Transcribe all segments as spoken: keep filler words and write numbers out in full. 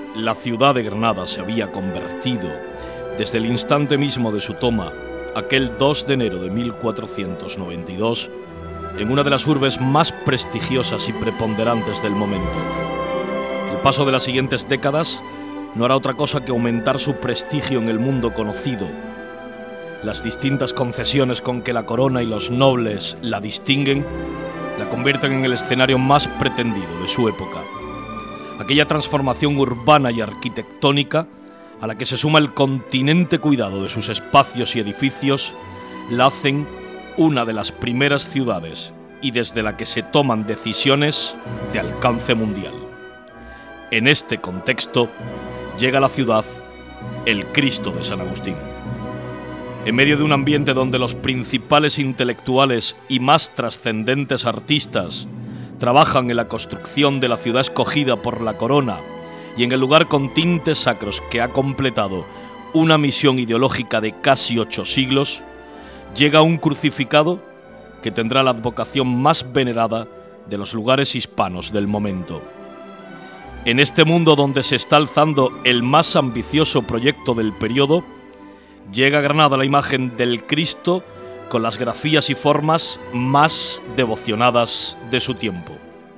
la ciudad de Granada se había convertido, desde el instante mismo de su toma, aquel dos de enero de mil cuatrocientos noventa y dos, en una de las urbes más prestigiosas y preponderantes del momento. El paso de las siguientes décadas no hará otra cosa que aumentar su prestigio en el mundo conocido. Las distintas concesiones con que la corona y los nobles la distinguen la convierten en el escenario más pretendido de su época. Aquella transformación urbana y arquitectónica, a la que se suma el continente cuidado de sus espacios y edificios, la hacen una de las primeras ciudades y desde la que se toman decisiones de alcance mundial. En este contexto llega a la ciudad el Cristo de San Agustín. En medio de un ambiente donde los principales intelectuales y más trascendentes artistas trabajan en la construcción de la ciudad escogida por la corona y en el lugar con tintes sacros que ha completado una misión ideológica de casi ocho siglos, llega un crucificado que tendrá la advocación más venerada de los lugares hispanos del momento. En este mundo donde se está alzando el más ambicioso proyecto del periodo, llega a Granada la imagen del Cristo con las grafías y formas más devocionadas de su tiempo.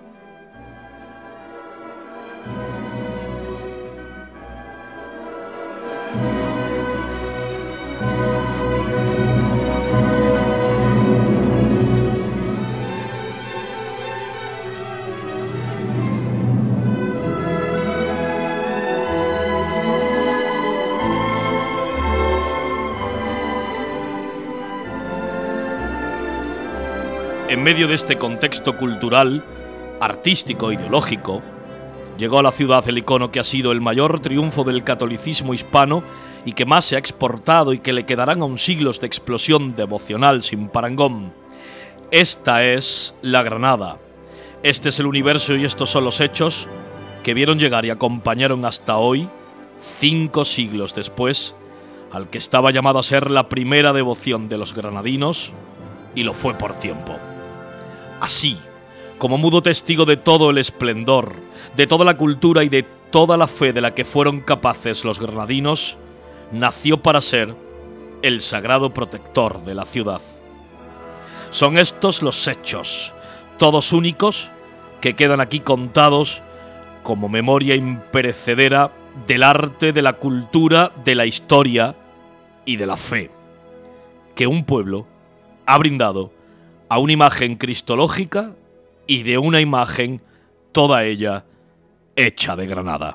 En medio de este contexto cultural, artístico e ideológico, llegó a la ciudad el icono que ha sido el mayor triunfo del catolicismo hispano y que más se ha exportado y que le quedarán aún siglos de explosión devocional sin parangón. Esta es la Granada. Este es el universo y estos son los hechos que vieron llegar y acompañaron hasta hoy, cinco siglos después, al que estaba llamado a ser la primera devoción de los granadinos, y lo fue por tiempo. Así, como mudo testigo de todo el esplendor, de toda la cultura y de toda la fe de la que fueron capaces los granadinos, nació para ser el sagrado protector de la ciudad. Son estos los hechos, todos únicos, que quedan aquí contados como memoria imperecedera del arte, de la cultura, de la historia y de la fe, que un pueblo ha brindado a una imagen cristológica y de una imagen, toda ella, hecha de Granada.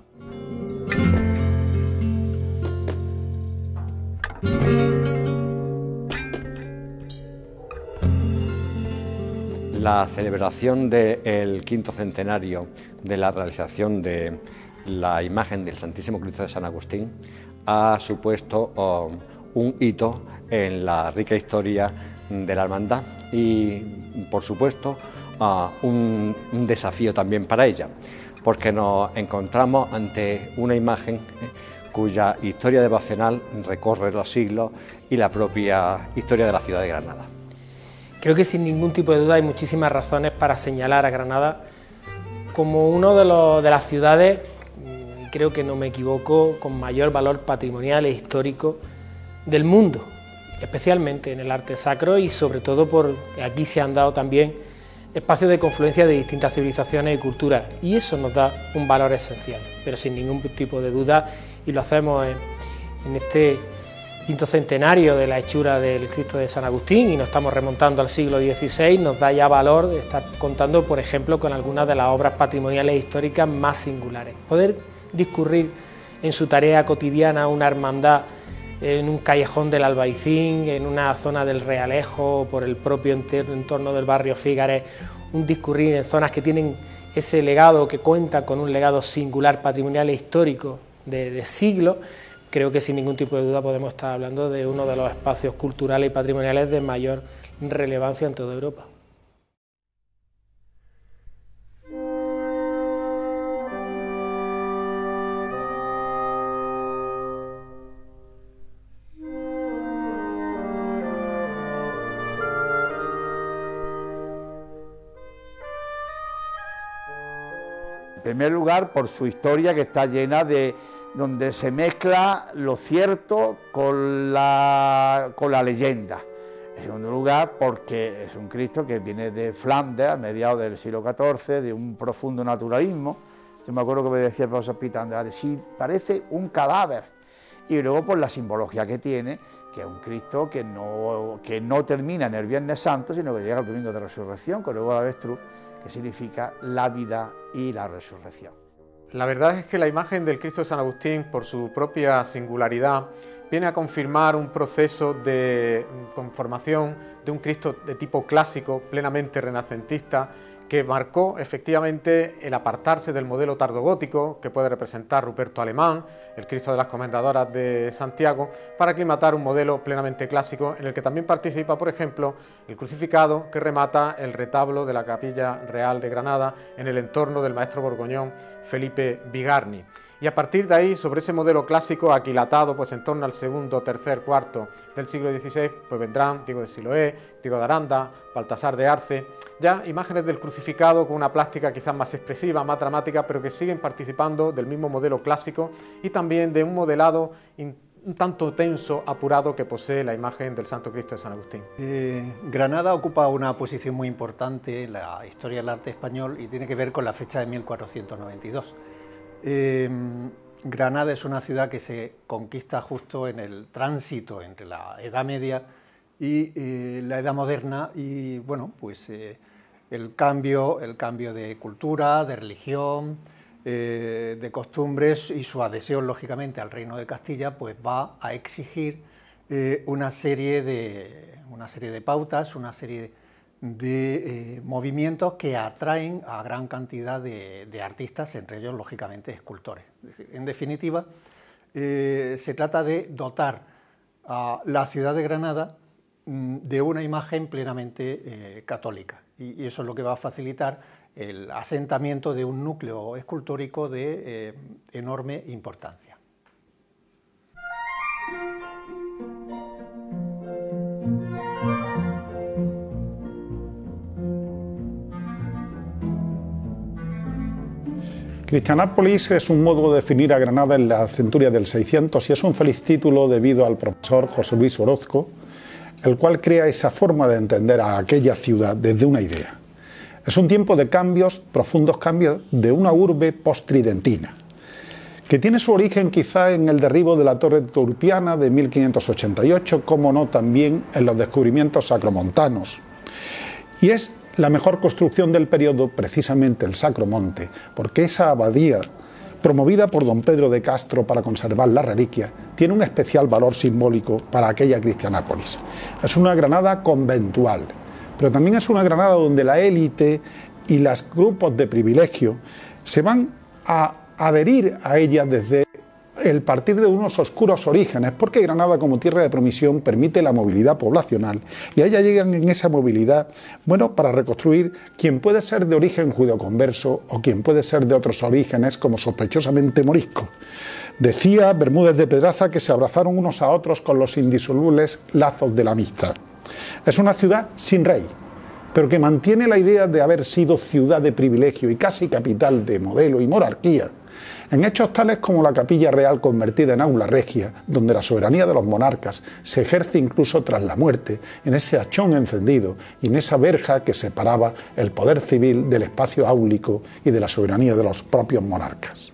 La celebración del quinto centenario de la realización de la imagen del Santísimo Cristo de San Agustín ha supuesto oh, un hito en la rica historia de la hermandad y, por supuesto, uh, un, un desafío también para ella, porque nos encontramos ante una imagen eh, cuya historia devocional recorre los siglos y la propia historia de la ciudad de Granada. Creo que sin ningún tipo de duda hay muchísimas razones para señalar a Granada como una de, los, de las ciudades, y creo que no me equivoco, con mayor valor patrimonial e histórico del mundo, especialmente en el arte sacro y sobre todo porque aquí se han dado también espacios de confluencia de distintas civilizaciones y culturas, y eso nos da un valor esencial, pero sin ningún tipo de duda, y lo hacemos en, en este quinto centenario de la hechura del Cristo de San Agustín y nos estamos remontando al siglo dieciséis, nos da ya valor de estar contando, por ejemplo, con algunas de las obras patrimoniales históricas más singulares. Poder discurrir en su tarea cotidiana una hermandad en un callejón del Albaicín, en una zona del Realejo, por el propio entorno del barrio Fígares, un discurrir en zonas que tienen ese legado, que cuentan con un legado singular, patrimonial e histórico de, de siglos. Creo que sin ningún tipo de duda podemos estar hablando de uno de los espacios culturales y patrimoniales de mayor relevancia en toda Europa. primer lugar, por su historia, que está llena de... donde se mezcla lo cierto con la, con la leyenda. En segundo lugar, porque es un Cristo que viene de Flandes a mediados del siglo catorce, de un profundo naturalismo. Yo me acuerdo que me decía el profesor Pita Andrade, sí, parece un cadáver. Y luego por la simbología que tiene, que es un Cristo que no, que no termina en el Viernes Santo, sino que llega el Domingo de Resurrección, con luego la avestruz, que significa la vida y la resurrección. La verdad es que la imagen del Cristo de San Agustín, por su propia singularidad, viene a confirmar un proceso de conformación de un Cristo de tipo clásico, plenamente renacentista, que marcó efectivamente el apartarse del modelo tardogótico que puede representar Ruperto Alemán, el Cristo de las Comendadoras de Santiago, para aclimatar un modelo plenamente clásico en el que también participa, por ejemplo, el crucificado que remata el retablo de la Capilla Real de Granada en el entorno del maestro borgoñón Felipe Bigarny. Y a partir de ahí, sobre ese modelo clásico aquilatado pues en torno al segundo, tercer, cuarto del siglo dieciséis, pues vendrán Diego de Siloé, Diego de Aranda, Baltasar de Arce, ya imágenes del crucificado con una plástica quizás más expresiva, más dramática, pero que siguen participando del mismo modelo clásico y también de un modelado un tanto tenso, apurado que posee la imagen del Santo Cristo de San Agustín. Eh, Granada ocupa una posición muy importante en la historia del arte español y tiene que ver con la fecha de mil cuatrocientos noventa y dos. Eh, Granada es una ciudad que se conquista justo en el tránsito entre la Edad Media y eh, la Edad Moderna y bueno, pues eh, el cambio, el cambio de cultura, de religión, eh, de costumbres y su adhesión lógicamente al Reino de Castilla pues va a exigir eh, una serie de, una serie de pautas, una serie de de eh, movimientos que atraen a gran cantidad de, de artistas, entre ellos, lógicamente, escultores. Es decir, en definitiva, eh, se trata de dotar a la ciudad de Granada mm, de una imagen plenamente eh, católica, y, y eso es lo que va a facilitar el asentamiento de un núcleo escultórico de eh, enorme importancia. Cristianápolis es un modo de definir a Granada en la centuria del seiscientos y es un feliz título debido al profesor José Luis Orozco, el cual crea esa forma de entender a aquella ciudad desde una idea. Es un tiempo de cambios, profundos cambios, de una urbe post-tridentina, que tiene su origen quizá en el derribo de la Torre Turpiana de mil quinientos ochenta y ocho, como no también en los descubrimientos sacromontanos. Y es la mejor construcción del periodo precisamente el Sacromonte, porque esa abadía, promovida por don Pedro de Castro para conservar la reliquia, tiene un especial valor simbólico para aquella Cristianápolis. Es una Granada conventual, pero también es una Granada donde la élite y los grupos de privilegio se van a adherir a ella desde el partir de unos oscuros orígenes, porque Granada como tierra de promisión permite la movilidad poblacional y a ella llegan en esa movilidad, bueno, para reconstruir quien puede ser de origen judeoconverso o quien puede ser de otros orígenes como sospechosamente morisco. Decía Bermúdez de Pedraza que se abrazaron unos a otros con los indisolubles lazos de la amistad. Es una ciudad sin rey, pero que mantiene la idea de haber sido ciudad de privilegio y casi capital de modelo y monarquía, en hechos tales como la Capilla Real convertida en aula regia, donde la soberanía de los monarcas se ejerce incluso tras la muerte, en ese hachón encendido y en esa verja que separaba el poder civil del espacio áulico y de la soberanía de los propios monarcas.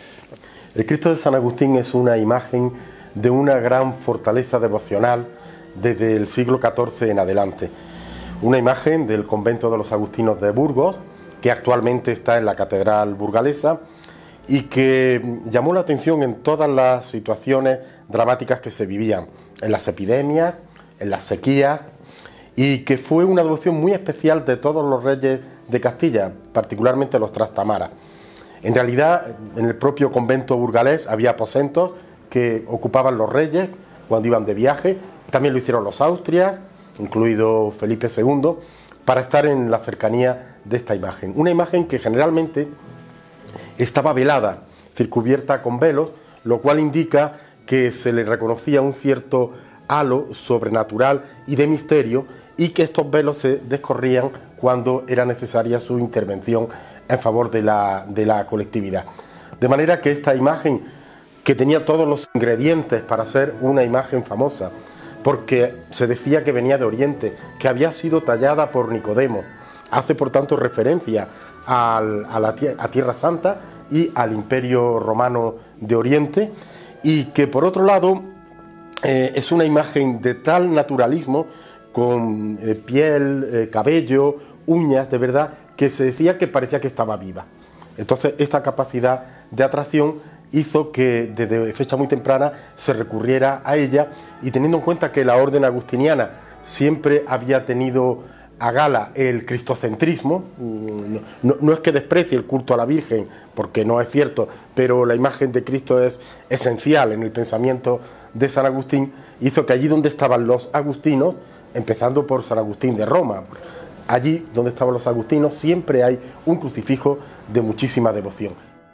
El Cristo de San Agustín es una imagen de una gran fortaleza devocional desde el siglo catorce en adelante. Una imagen del convento de los agustinos de Burgos, que actualmente está en la catedral burgalesa, y que llamó la atención en todas las situaciones dramáticas que se vivían, en las epidemias, en las sequías, y que fue una devoción muy especial de todos los reyes de Castilla, particularmente los Trastamara. En realidad, en el propio convento burgalés había aposentos que ocupaban los reyes cuando iban de viaje, también lo hicieron los Austrias, incluido Felipe segundo, para estar en la cercanía de esta imagen. Una imagen que generalmente estaba velada, circunvierta con velos, lo cual indica que se le reconocía un cierto halo sobrenatural y de misterio, y que estos velos se descorrían cuando era necesaria su intervención en favor de la, de la colectividad. De manera que esta imagen, que tenía todos los ingredientes para ser una imagen famosa, porque se decía que venía de Oriente, que había sido tallada por Nicodemo, hace por tanto referencia al, a, la, a Tierra Santa y al Imperio Romano de Oriente, y que por otro lado eh, es una imagen de tal naturalismo, con eh, piel, eh, cabello, uñas, de verdad, que se decía que parecía que estaba viva. Entonces esta capacidad de atracción hizo que desde fecha muy temprana se recurriera a ella, y teniendo en cuenta que la orden agustiniana siempre había tenido a gala el cristocentrismo, no, no, no es que desprecie el culto a la Virgen, porque no es cierto, pero la imagen de Cristo es esencial en el pensamiento de San Agustín, hizo que allí donde estaban los agustinos, empezando por San Agustín de Roma, allí donde estaban los agustinos siempre hay un crucifijo de muchísima devoción.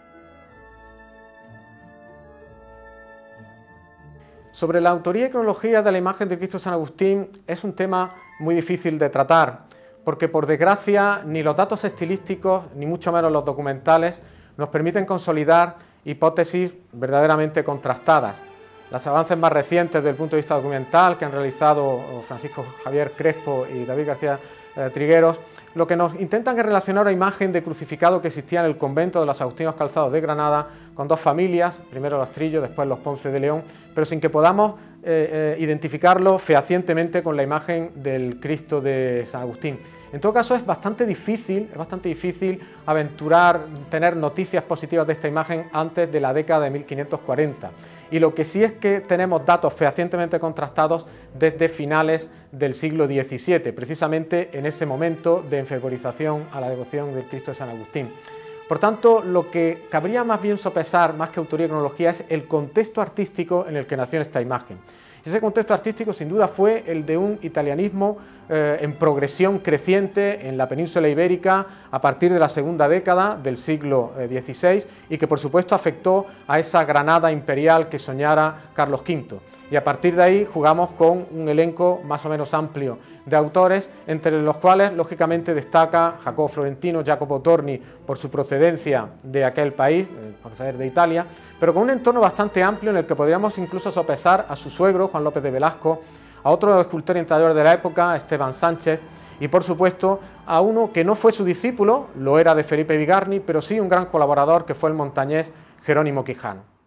Sobre la autoría y cronología de la imagen de Cristo de San Agustín es un tema muy difícil de tratar, porque por desgracia ni los datos estilísticos, ni mucho menos los documentales, nos permiten consolidar hipótesis verdaderamente contrastadas. Los avances más recientes desde el punto de vista documental que han realizado Francisco Javier Crespo y David García eh, Trigueros, lo que nos intentan es relacionar una imagen de crucificado que existía en el convento de los Agustinos Calzados de Granada, con dos familias, primero los Trillos, después los Ponce de León, pero sin que podamos eh, eh, identificarlo fehacientemente con la imagen del Cristo de San Agustín. En todo caso es bastante difícil, es bastante difícil aventurar, tener noticias positivas de esta imagen antes de la década de mil quinientos cuarenta. Y lo que sí es que tenemos datos fehacientemente contrastados desde finales del siglo diecisiete, precisamente en ese momento de enfervorización a la devoción del Cristo de San Agustín. Por tanto, lo que cabría más bien sopesar, más que autoría y cronología, es el contexto artístico en el que nació esta imagen. Ese contexto artístico sin duda fue el de un italianismo eh, en progresión creciente en la península ibérica a partir de la segunda década del siglo dieciséis y que por supuesto afectó a esa Granada imperial que soñara Carlos quinto. Y a partir de ahí jugamos con un elenco más o menos amplio de autores, entre los cuales lógicamente destaca Jacobo Florentino, Jacopo Torni por su procedencia de aquel país, proceder de Italia, pero con un entorno bastante amplio en el que podríamos incluso sopesar a su suegro, Juan López de Velasco, a otro escultor y entrenador de la época, Esteban Sánchez, y por supuesto a uno que no fue su discípulo, lo era de Felipe Vigarni, pero sí un gran colaborador que fue el montañés Jerónimo Quijano.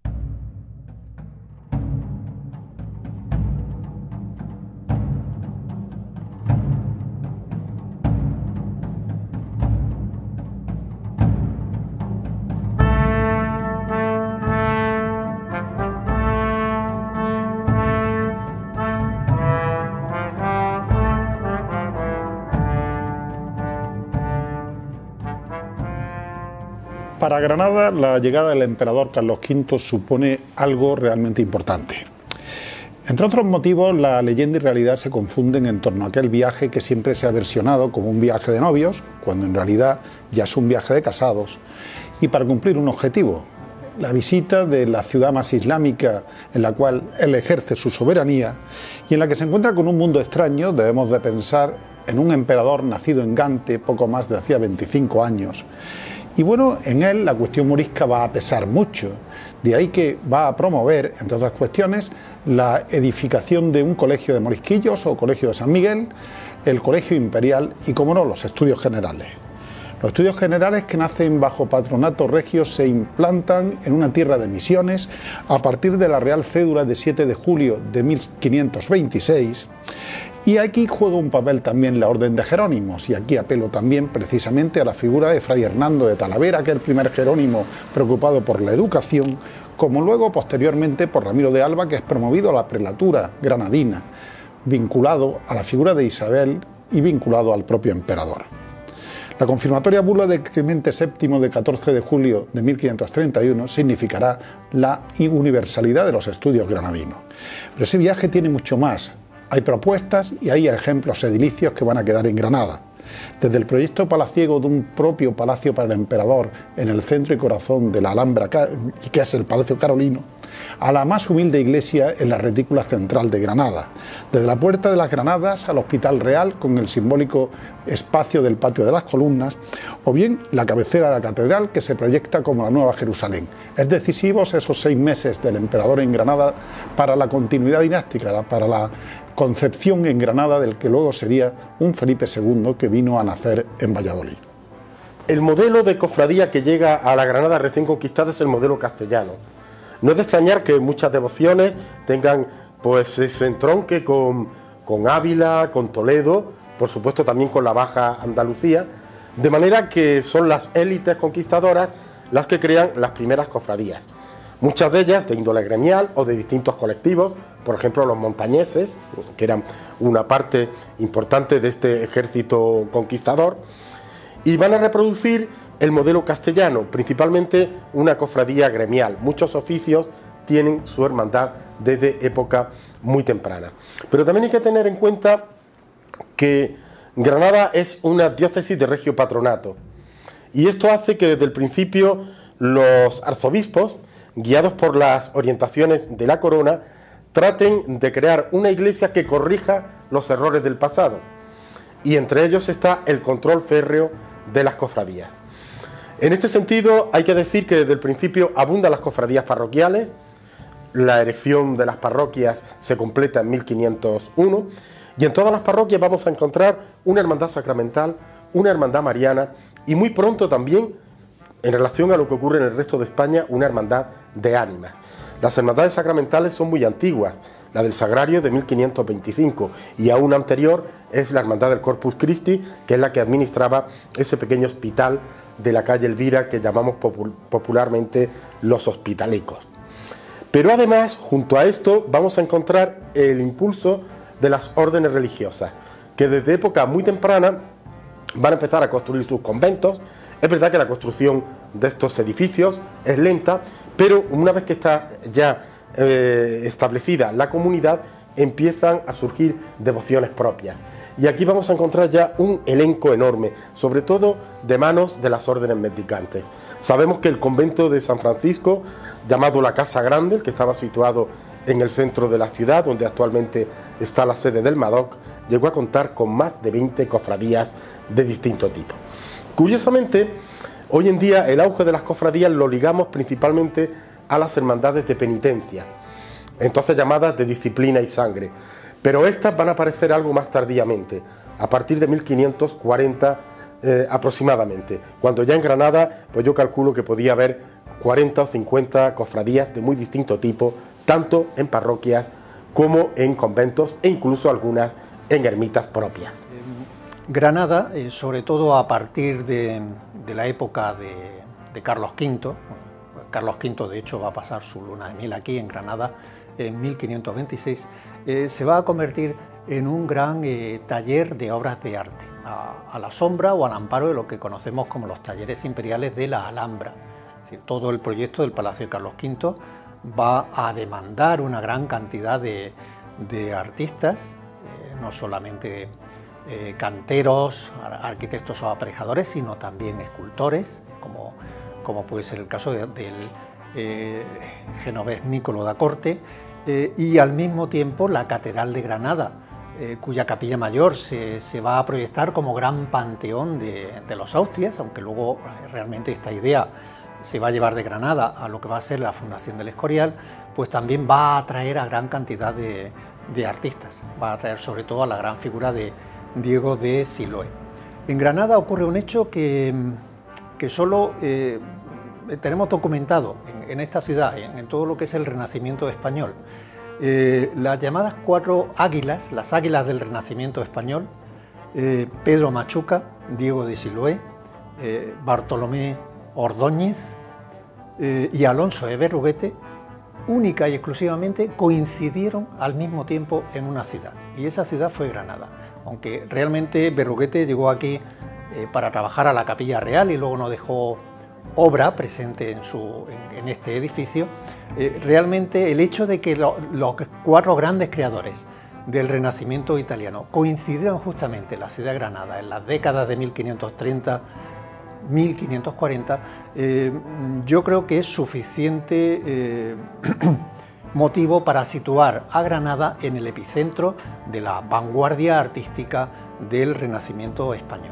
Para Granada, la llegada del emperador Carlos quinto supone algo realmente importante. Entre otros motivos, la leyenda y realidad se confunden en torno a aquel viaje que siempre se ha versionado como un viaje de novios, cuando en realidad ya es un viaje de casados, y para cumplir un objetivo, la visita de la ciudad más islámica en la cual él ejerce su soberanía y en la que se encuentra con un mundo extraño. Debemos de pensar en un emperador nacido en Gante poco más de hacía veinticinco años. Y bueno, en él la cuestión morisca va a pesar mucho, de ahí que va a promover, entre otras cuestiones, la edificación de un colegio de morisquillos o colegio de San Miguel, el colegio imperial y, como no, los estudios generales. Los estudios generales, que nacen bajo patronato regio, se implantan en una tierra de misiones a partir de la Real Cédula de siete de julio de mil quinientos veintiséis, y aquí juega un papel también la Orden de Jerónimos, y aquí apelo también precisamente a la figura de Fray Hernando de Talavera, que es el primer jerónimo preocupado por la educación, como luego posteriormente por Ramiro de Alba, que es promovido a la prelatura granadina, vinculado a la figura de Isabel y vinculado al propio emperador. La confirmatoria bula de Clemente séptimo de catorce de julio de mil quinientos treinta y uno significará la universalidad de los estudios granadinos. Pero ese viaje tiene mucho más. Hay propuestas y hay ejemplos edilicios que van a quedar en Granada. Desde el proyecto palaciego de un propio palacio para el emperador en el centro y corazón de la Alhambra, que es el Palacio Carolino, a la más humilde iglesia en la retícula central de Granada, desde la Puerta de las Granadas al Hospital Real con el simbólico espacio del Patio de las Columnas, o bien la cabecera de la catedral que se proyecta como la Nueva Jerusalén. Es decisivos esos seis meses del emperador en Granada para la continuidad dinástica, para la concepción en Granada del que luego sería un Felipe segundo que vino a nacer en Valladolid. El modelo de cofradía que llega a la Granada recién conquistada es el modelo castellano. No es de extrañar que muchas devociones tengan pues ese entronque con, con Ávila, con Toledo, por supuesto también con la Baja Andalucía, de manera que son las élites conquistadoras las que crean las primeras cofradías. Muchas de ellas de índole gremial o de distintos colectivos, por ejemplo los montañeses, que eran una parte importante de este ejército conquistador, y van a reproducir el modelo castellano, principalmente una cofradía gremial. Muchos oficios tienen su hermandad desde época muy temprana. Pero también hay que tener en cuenta que Granada es una diócesis de regio patronato, y esto hace que desde el principio los arzobispos, guiados por las orientaciones de la corona, traten de crear una iglesia que corrija los errores del pasado, y entre ellos está el control férreo de las cofradías. En este sentido hay que decir que desde el principio abundan las cofradías parroquiales. La erección de las parroquias se completa en mil quinientos uno, y en todas las parroquias vamos a encontrar una hermandad sacramental, una hermandad mariana, y muy pronto también, en relación a lo que ocurre en el resto de España, una hermandad de ánimas. Las hermandades sacramentales son muy antiguas. La del Sagrario de mil quinientos veinticinco, y aún anterior es la hermandad del Corpus Christi, que es la que administraba ese pequeño hospital de la calle Elvira que llamamos popul- popularmente los hospitalecos. Pero además, junto a esto, vamos a encontrar el impulso de las órdenes religiosas, que desde época muy temprana van a empezar a construir sus conventos. Es verdad que la construcción de estos edificios es lenta, pero una vez que está ya eh, establecida la comunidad, empiezan a surgir devociones propias. Y aquí vamos a encontrar ya un elenco enorme, sobre todo de manos de las órdenes mendicantes. Sabemos que el convento de San Francisco, llamado la Casa Grande, el que estaba situado en el centro de la ciudad, donde actualmente está la sede del Madoc, llegó a contar con más de veinte cofradías de distinto tipo. Curiosamente, hoy en día el auge de las cofradías lo ligamos principalmente a las hermandades de penitencia, entonces llamadas de disciplina y sangre, pero estas van a aparecer algo más tardíamente, a partir de mil quinientos cuarenta eh, aproximadamente, cuando ya en Granada, pues yo calculo que podía haber cuarenta o cincuenta cofradías de muy distinto tipo, tanto en parroquias como en conventos e incluso algunas en ermitas propias. Granada, eh, sobre todo a partir de, de la época de, de Carlos quinto, Carlos quinto de hecho va a pasar su luna de miel aquí en Granada en mil quinientos veintiséis, eh, se va a convertir en un gran eh, taller de obras de arte, a, a la sombra o al amparo de lo que conocemos como los talleres imperiales de la Alhambra. Es decir, todo el proyecto del Palacio de Carlos quinto va a demandar una gran cantidad de, de artistas, eh, no solamente eh, canteros, arquitectos o aparejadores, sino también escultores, como, como puede ser el caso de, del eh, genovés Niccolò da Corte, eh, y al mismo tiempo la Catedral de Granada, eh, cuya capilla mayor se, se va a proyectar como gran panteón de, de los Austrias, aunque luego realmente esta idea se va a llevar de Granada a lo que va a ser la Fundación del Escorial, pues también va a atraer a gran cantidad de, de artistas, va a atraer sobre todo a la gran figura de Diego de Siloé. En Granada ocurre un hecho que, que solo eh, tenemos documentado en, en esta ciudad, en, en todo lo que es el Renacimiento español. Eh, las llamadas cuatro águilas, las águilas del Renacimiento español, eh, Pedro Machuca, Diego de Siloé, eh, Bartolomé Ordóñez eh, y Alonso de Berruguete, única y exclusivamente coincidieron al mismo tiempo en una ciudad, y esa ciudad fue Granada, aunque realmente Berruguete llegó aquí eh, para trabajar a la Capilla Real y luego no dejó obra presente en, su, en, en este edificio. Eh, realmente el hecho de que lo, los cuatro grandes creadores del Renacimiento italiano coincidieron justamente en la ciudad de Granada en las décadas de mil quinientos treinta, mil quinientos cuarenta, eh, yo creo que es suficiente eh, motivo para situar a Granada en el epicentro de la vanguardia artística del Renacimiento español.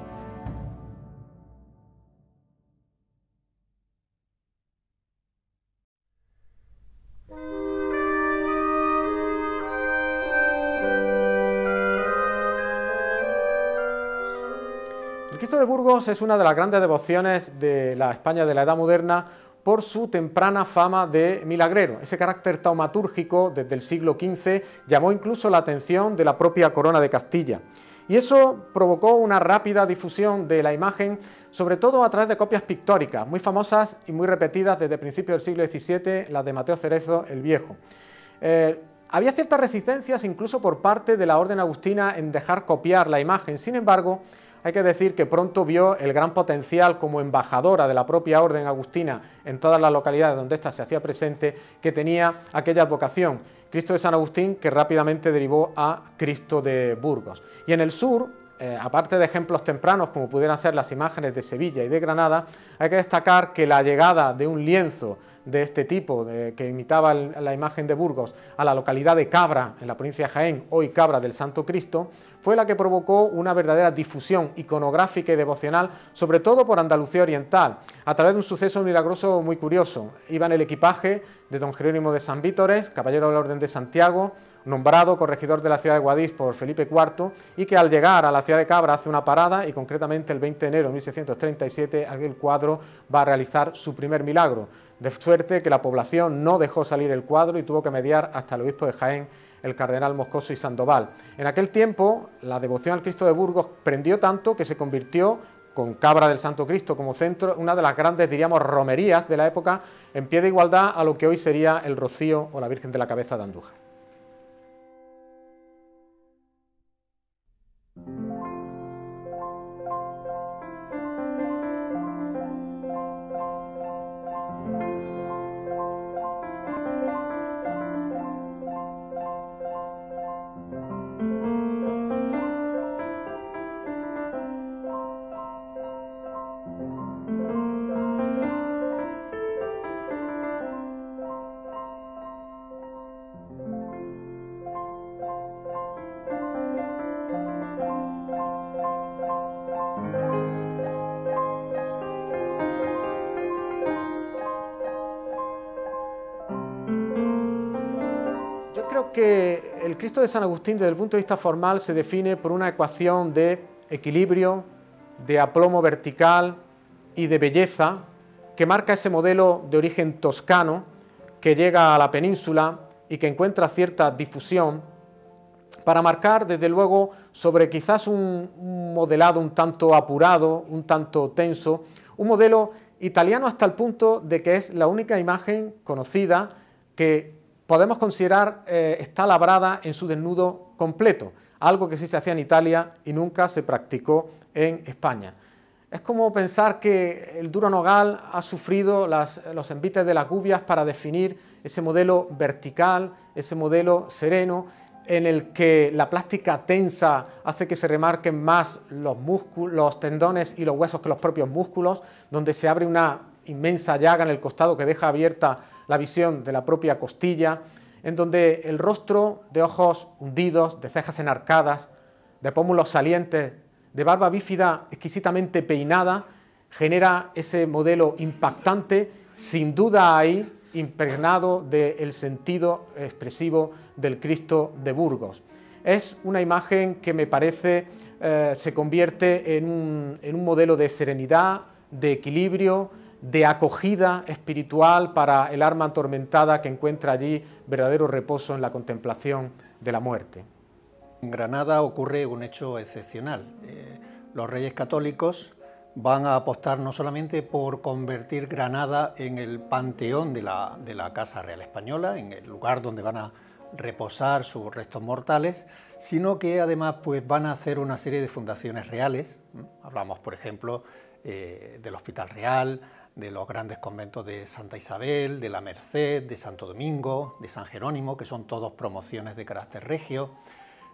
El Cristo de Burgos es una de las grandes devociones de la España de la Edad Moderna por su temprana fama de milagrero. Ese carácter taumatúrgico desde el siglo quince llamó incluso la atención de la propia Corona de Castilla. Y eso provocó una rápida difusión de la imagen, sobre todo a través de copias pictóricas, muy famosas y muy repetidas desde principios del siglo diecisiete, las de Mateo Cerezo el Viejo. Eh, había ciertas resistencias incluso por parte de la Orden Agustina en dejar copiar la imagen. Sin embargo, hay que decir que pronto vio el gran potencial como embajadora de la propia Orden Agustina en todas las localidades donde ésta se hacía presente, que tenía aquella advocación, Cristo de San Agustín, que rápidamente derivó a Cristo de Burgos. Y en el sur, eh, aparte de ejemplos tempranos como pudieran ser las imágenes de Sevilla y de Granada, hay que destacar que la llegada de un lienzo de este tipo, de, que imitaba el, la imagen de Burgos, a la localidad de Cabra, en la provincia de Jaén, hoy Cabra del Santo Cristo, fue la que provocó una verdadera difusión iconográfica y devocional, sobre todo por Andalucía Oriental, a través de un suceso milagroso muy curioso. Iba en el equipaje de don Jerónimo de San Vítores, caballero de la Orden de Santiago, nombrado corregidor de la ciudad de Guadix por Felipe cuarto, y que al llegar a la ciudad de Cabra hace una parada, y concretamente el veinte de enero de mil seiscientos treinta y siete, aquel cuadro va a realizar su primer milagro, de suerte que la población no dejó salir el cuadro y tuvo que mediar hasta el obispo de Jaén, el cardenal Moscoso y Sandoval. En aquel tiempo, la devoción al Cristo de Burgos prendió tanto que se convirtió, con Cabra del Santo Cristo como centro, una de las grandes, diríamos, romerías de la época, en pie de igualdad a lo que hoy sería el Rocío o la Virgen de la Cabeza de Andújar. Creo que el Cristo de San Agustín, desde el punto de vista formal, se define por una ecuación de equilibrio, de aplomo vertical y de belleza, que marca ese modelo de origen toscano que llega a la península y que encuentra cierta difusión, para marcar, desde luego, sobre quizás un, un modelado un tanto apurado, un tanto tenso, un modelo italiano hasta el punto de que es la única imagen conocida que podemos considerar eh, está labrada en su desnudo completo, algo que sí se hacía en Italia y nunca se practicó en España. Es como pensar que el duro nogal ha sufrido las, los envites de las gubias para definir ese modelo vertical, ese modelo sereno, en el que la plástica tensa hace que se remarquen más los músculos, los tendones y los huesos que los propios músculos, donde se abre una inmensa llaga en el costado que deja abierta la visión de la propia costilla, en donde el rostro, de ojos hundidos, de cejas enarcadas, de pómulos salientes, de barba bífida exquisitamente peinada, genera ese modelo impactante, sin duda ahí impregnado del sentido expresivo del Cristo de Burgos. Es una imagen que me parece eh, se convierte en un, en un modelo de serenidad, de equilibrio, de acogida espiritual para el alma atormentada que encuentra allí verdadero reposo en la contemplación de la muerte. En Granada ocurre un hecho excepcional. Eh, los reyes católicos van a apostar no solamente por convertir Granada en el panteón de la, de la Casa Real Española, en el lugar donde van a reposar sus restos mortales, sino que además pues, van a hacer una serie de fundaciones reales. Hablamos, por ejemplo, eh, del Hospital Real, de los grandes conventos de Santa Isabel, de la Merced, de Santo Domingo, de San Jerónimo, que son todos promociones de carácter regio.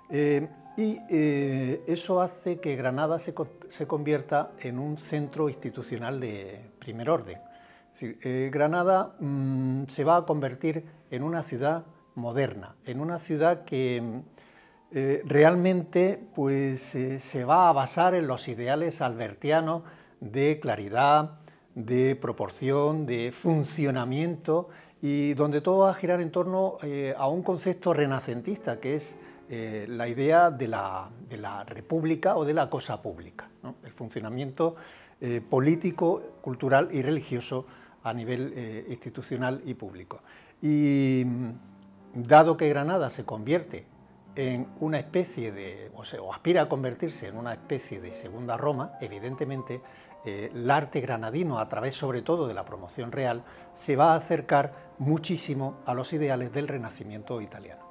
Eh, y eh, eso hace que Granada se, se convierta en un centro institucional de primer orden. Es decir, eh, Granada mmm, se va a convertir en una ciudad moderna, en una ciudad que eh, realmente pues, eh, se va a basar en los ideales albertianos de claridad, de proporción, de funcionamiento, y donde todo va a girar en torno eh, a un concepto renacentista, que es eh, la idea de la, de la república o de la cosa pública, ¿no? El funcionamiento eh, político, cultural y religioso a nivel eh, institucional y público. Y dado que Granada se convierte en una especie de, o, sea, o aspira a convertirse en una especie de segunda Roma, evidentemente eh, el arte granadino, a través sobre todo de la promoción real, se va a acercar muchísimo a los ideales del Renacimiento italiano.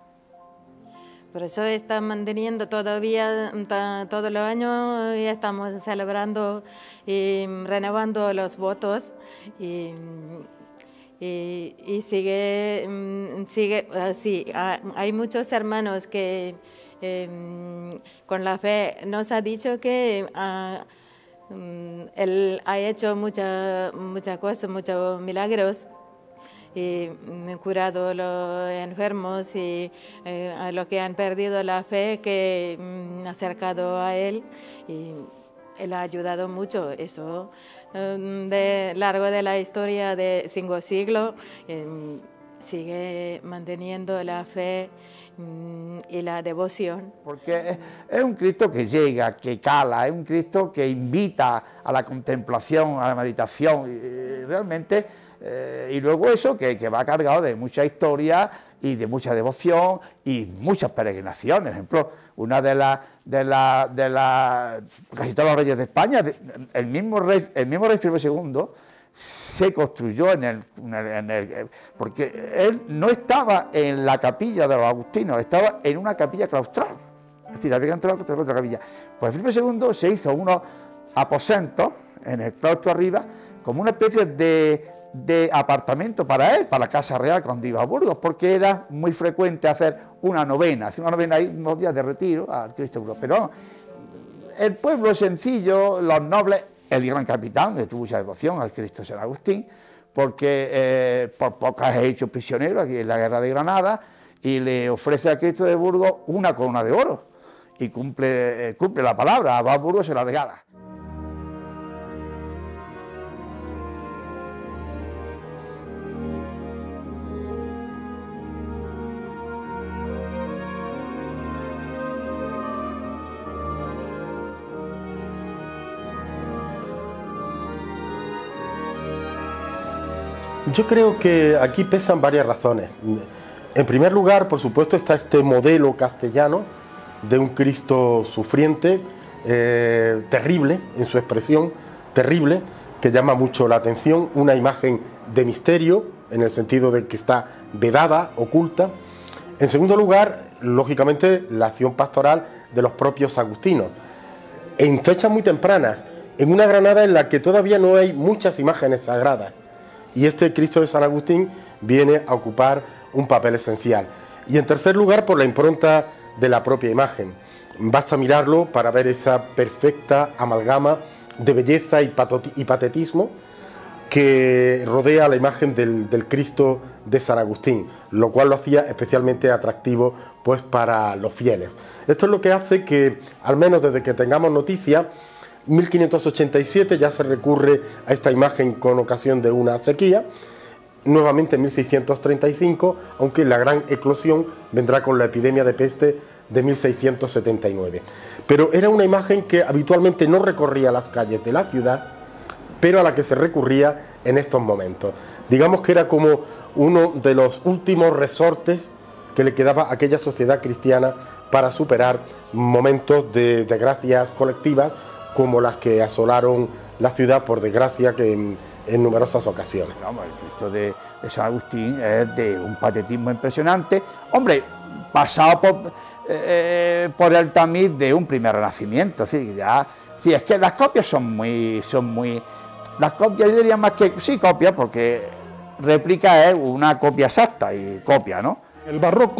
Por eso está manteniendo todavía, todos los años estamos celebrando y renovando los votos, y, y, y sigue, sigue así. Hay muchos hermanos que eh, con la fe nos ha dicho que uh, él ha hecho muchas mucha cosas, muchos milagros, y curado a los enfermos y eh, a los que han perdido la fe, que mm, ha acercado a él, y él ha ayudado mucho. Eso um, de largo de la historia de cinco siglos eh, sigue manteniendo la fe mm, y la devoción. Porque es, es un Cristo que llega, que cala, es un Cristo que invita a la contemplación, a la meditación, y realmente. Eh, y luego eso que, que va cargado de mucha historia y de mucha devoción y muchas peregrinaciones. Por ejemplo, una de las, de la, de la, casi todos los reyes de España, el mismo rey, el mismo rey Felipe segundo se construyó en el, en el, en el, porque él no estaba en la capilla de los agustinos, estaba en una capilla claustral, es decir, había entrado a otra capilla. Pues Felipe segundo se hizo unos aposentos en el claustro arriba, como una especie de de apartamento para él, para la Casa Real cuando iba a Burgos, porque era muy frecuente hacer una novena, hacer una novena ahí, unos días de retiro al Cristo Burgos. Pero el pueblo sencillo, los nobles, el gran capitán, que tuvo mucha devoción al Cristo de San Agustín, porque eh, por pocas es hecho prisionero aquí en la guerra de Granada, y le ofrece al Cristo de Burgos una corona de oro, y cumple, eh, cumple la palabra, va a Burgos y se la regala. Yo creo que aquí pesan varias razones. En primer lugar, por supuesto, está este modelo castellano de un Cristo sufriente, eh, terrible en su expresión, terrible, que llama mucho la atención, una imagen de misterio, en el sentido de que está vedada, oculta. En segundo lugar, lógicamente, la acción pastoral de los propios agustinos, en fechas muy tempranas, en una Granada en la que todavía no hay muchas imágenes sagradas. Y este Cristo de San Agustín viene a ocupar un papel esencial. Y en tercer lugar, por la impronta de la propia imagen. Basta mirarlo para ver esa perfecta amalgama de belleza y, y patetismo que rodea la imagen del, del Cristo de San Agustín, lo cual lo hacía especialmente atractivo pues, para los fieles. Esto es lo que hace que, al menos desde que tengamos noticia, mil quinientos ochenta y siete ya se recurre a esta imagen con ocasión de una sequía, nuevamente en mil seiscientos treinta y cinco, aunque la gran eclosión vendrá con la epidemia de peste de mil seiscientos setenta y nueve. Pero era una imagen que habitualmente no recorría las calles de la ciudad, pero a la que se recurría en estos momentos. Digamos que era como uno de los últimos resortes que le quedaba a aquella sociedad cristiana para superar momentos de desgracias colectivas como las que asolaron la ciudad, por desgracia, que en, en numerosas ocasiones. Vamos, el Cristo de, de San Agustín es de un patetismo impresionante, hombre, pasado por, eh, por el tamiz de un primer renacimiento, es decir, ya, sí, es que las copias son muy, son muy, las copias yo diría más que, sí, copias, porque réplica es una copia exacta y copia, ¿no? El barroco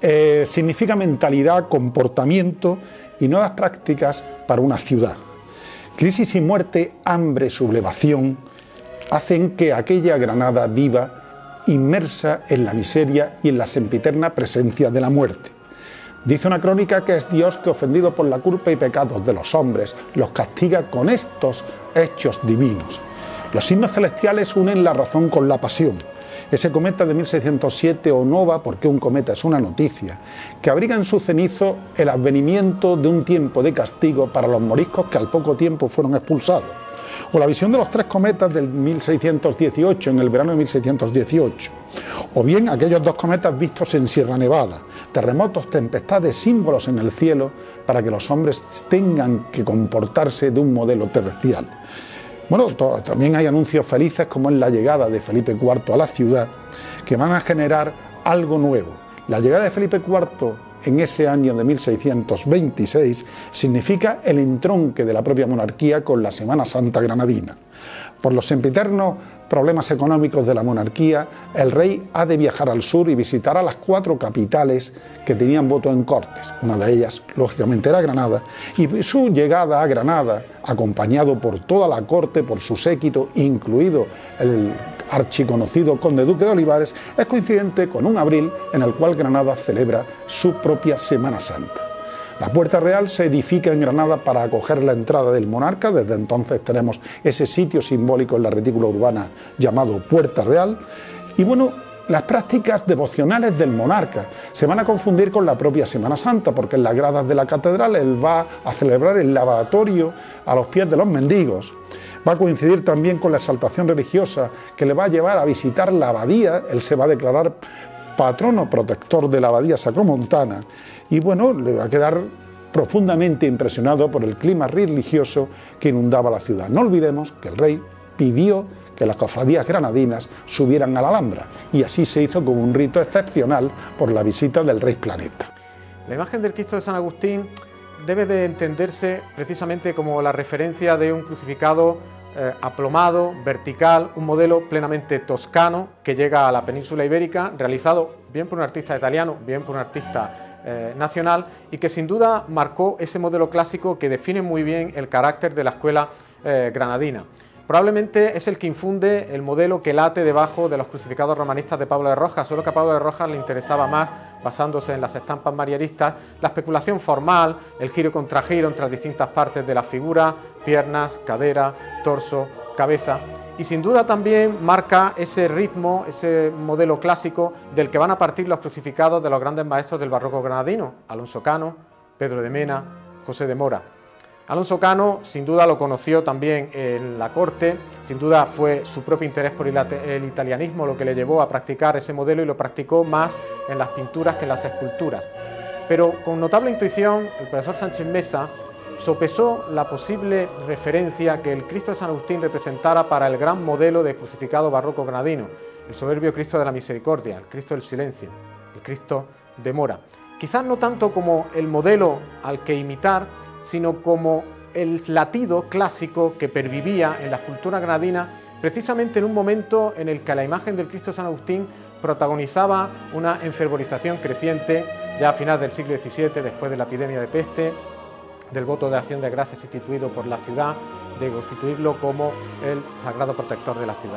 eh, significa mentalidad, comportamiento y nuevas prácticas para una ciudad. Crisis y muerte, hambre, sublevación, hacen que aquella Granada viva inmersa en la miseria y en la sempiterna presencia de la muerte. Dice una crónica que es Dios que, ofendido por la culpa y pecados de los hombres, los castiga con estos hechos divinos. Los signos celestiales unen la razón con la pasión. Ese cometa de mil seiscientos siete, o nova, porque un cometa es una noticia, que abriga en su cenizo el advenimiento de un tiempo de castigo para los moriscos que al poco tiempo fueron expulsados. O la visión de los tres cometas del mil seiscientos dieciocho, en el verano de mil seiscientos dieciocho. O bien aquellos dos cometas vistos en Sierra Nevada, terremotos, tempestades, símbolos en el cielo para que los hombres tengan que comportarse de un modelo terrestrial. Bueno, también hay anuncios felices como es la llegada de Felipe cuarto a la ciudad, que van a generar algo nuevo. La llegada de Felipe cuarto en ese año de mil seiscientos veintiséis significa el entronque de la propia monarquía con la Semana Santa granadina. Por los sempiternos problemas económicos de la monarquía, el rey ha de viajar al sur y visitar a las cuatro capitales que tenían voto en Cortes. Una de ellas, lógicamente, era Granada, y su llegada a Granada, acompañado por toda la corte, por su séquito, incluido el archiconocido conde duque de Olivares, es coincidente con un abril en el cual Granada celebra su propia Semana Santa. La Puerta Real se edifica en Granada para acoger la entrada del monarca. Desde entonces tenemos ese sitio simbólico en la retícula urbana llamado Puerta Real. Y bueno, las prácticas devocionales del monarca se van a confundir con la propia Semana Santa, porque en las gradas de la catedral él va a celebrar el lavatorio a los pies de los mendigos. Va a coincidir también con la exaltación religiosa que le va a llevar a visitar la abadía. Él se va a declarar patrono protector de la abadía sacromontana, y bueno, le va a quedar profundamente impresionado por el clima religioso que inundaba la ciudad. No olvidemos que el rey pidió que las cofradías granadinas subieran a la Alhambra, y así se hizo como un rito excepcional por la visita del Rey Planeta. La imagen del Cristo de San Agustín debe de entenderse precisamente como la referencia de un crucificado eh, aplomado, vertical, un modelo plenamente toscano que llega a la península ibérica, realizado bien por un artista italiano, bien por un artista Eh, nacional, y que sin duda marcó ese modelo clásico que define muy bien el carácter de la escuela eh, granadina. Probablemente es el que infunde el modelo que late debajo de los crucificados romanistas de Pablo de Rojas, solo que a Pablo de Rojas le interesaba más, basándose en las estampas marieristas, la especulación formal, el giro contra giro entre las distintas partes de la figura, piernas, cadera, torso, cabeza. Y sin duda también marca ese ritmo, ese modelo clásico del que van a partir los crucificados de los grandes maestros del barroco granadino, Alonso Cano, Pedro de Mena, José de Mora. Alonso Cano sin duda lo conoció también en la corte, sin duda fue su propio interés por el italianismo lo que le llevó a practicar ese modelo, y lo practicó más en las pinturas que en las esculturas. Pero con notable intuición, el profesor Sánchez Mesa sopesó la posible referencia que el Cristo de San Agustín representara para el gran modelo de crucificado barroco granadino, el soberbio Cristo de la Misericordia, el Cristo del Silencio, el Cristo de Mora. Quizás no tanto como el modelo al que imitar, sino como el latido clásico que pervivía en la escultura granadina, precisamente en un momento en el que la imagen del Cristo de San Agustín protagonizaba una enfervorización creciente, ya a final del siglo diecisiete, después de la epidemia de peste, del voto de acción de gracias instituido por la ciudad, de constituirlo como el sagrado protector de la ciudad.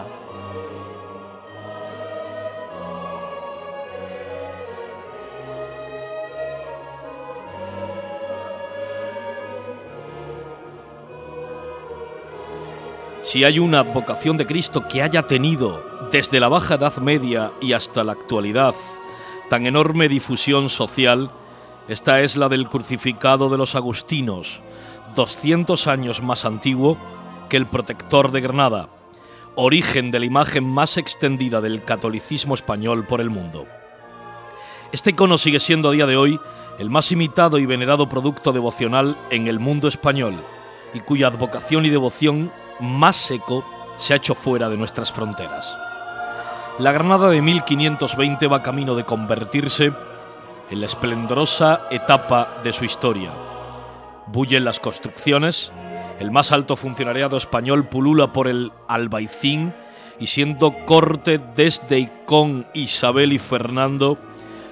Si hay una vocación de Cristo que haya tenido, desde la Baja Edad Media y hasta la actualidad, tan enorme difusión social, esta es la del crucificado de los agustinos, doscientos años más antiguo que el protector de Granada, origen de la imagen más extendida del catolicismo español por el mundo. Este icono sigue siendo a día de hoy el más imitado y venerado producto devocional en el mundo español, y cuya advocación y devoción más seco se ha hecho fuera de nuestras fronteras. La Granada de mil quinientos veinte va camino de convertirse en la esplendorosa etapa de su historia. Bullen las construcciones, el más alto funcionariado español pulula por el Albaicín, y siendo corte desde y con Isabel y Fernando,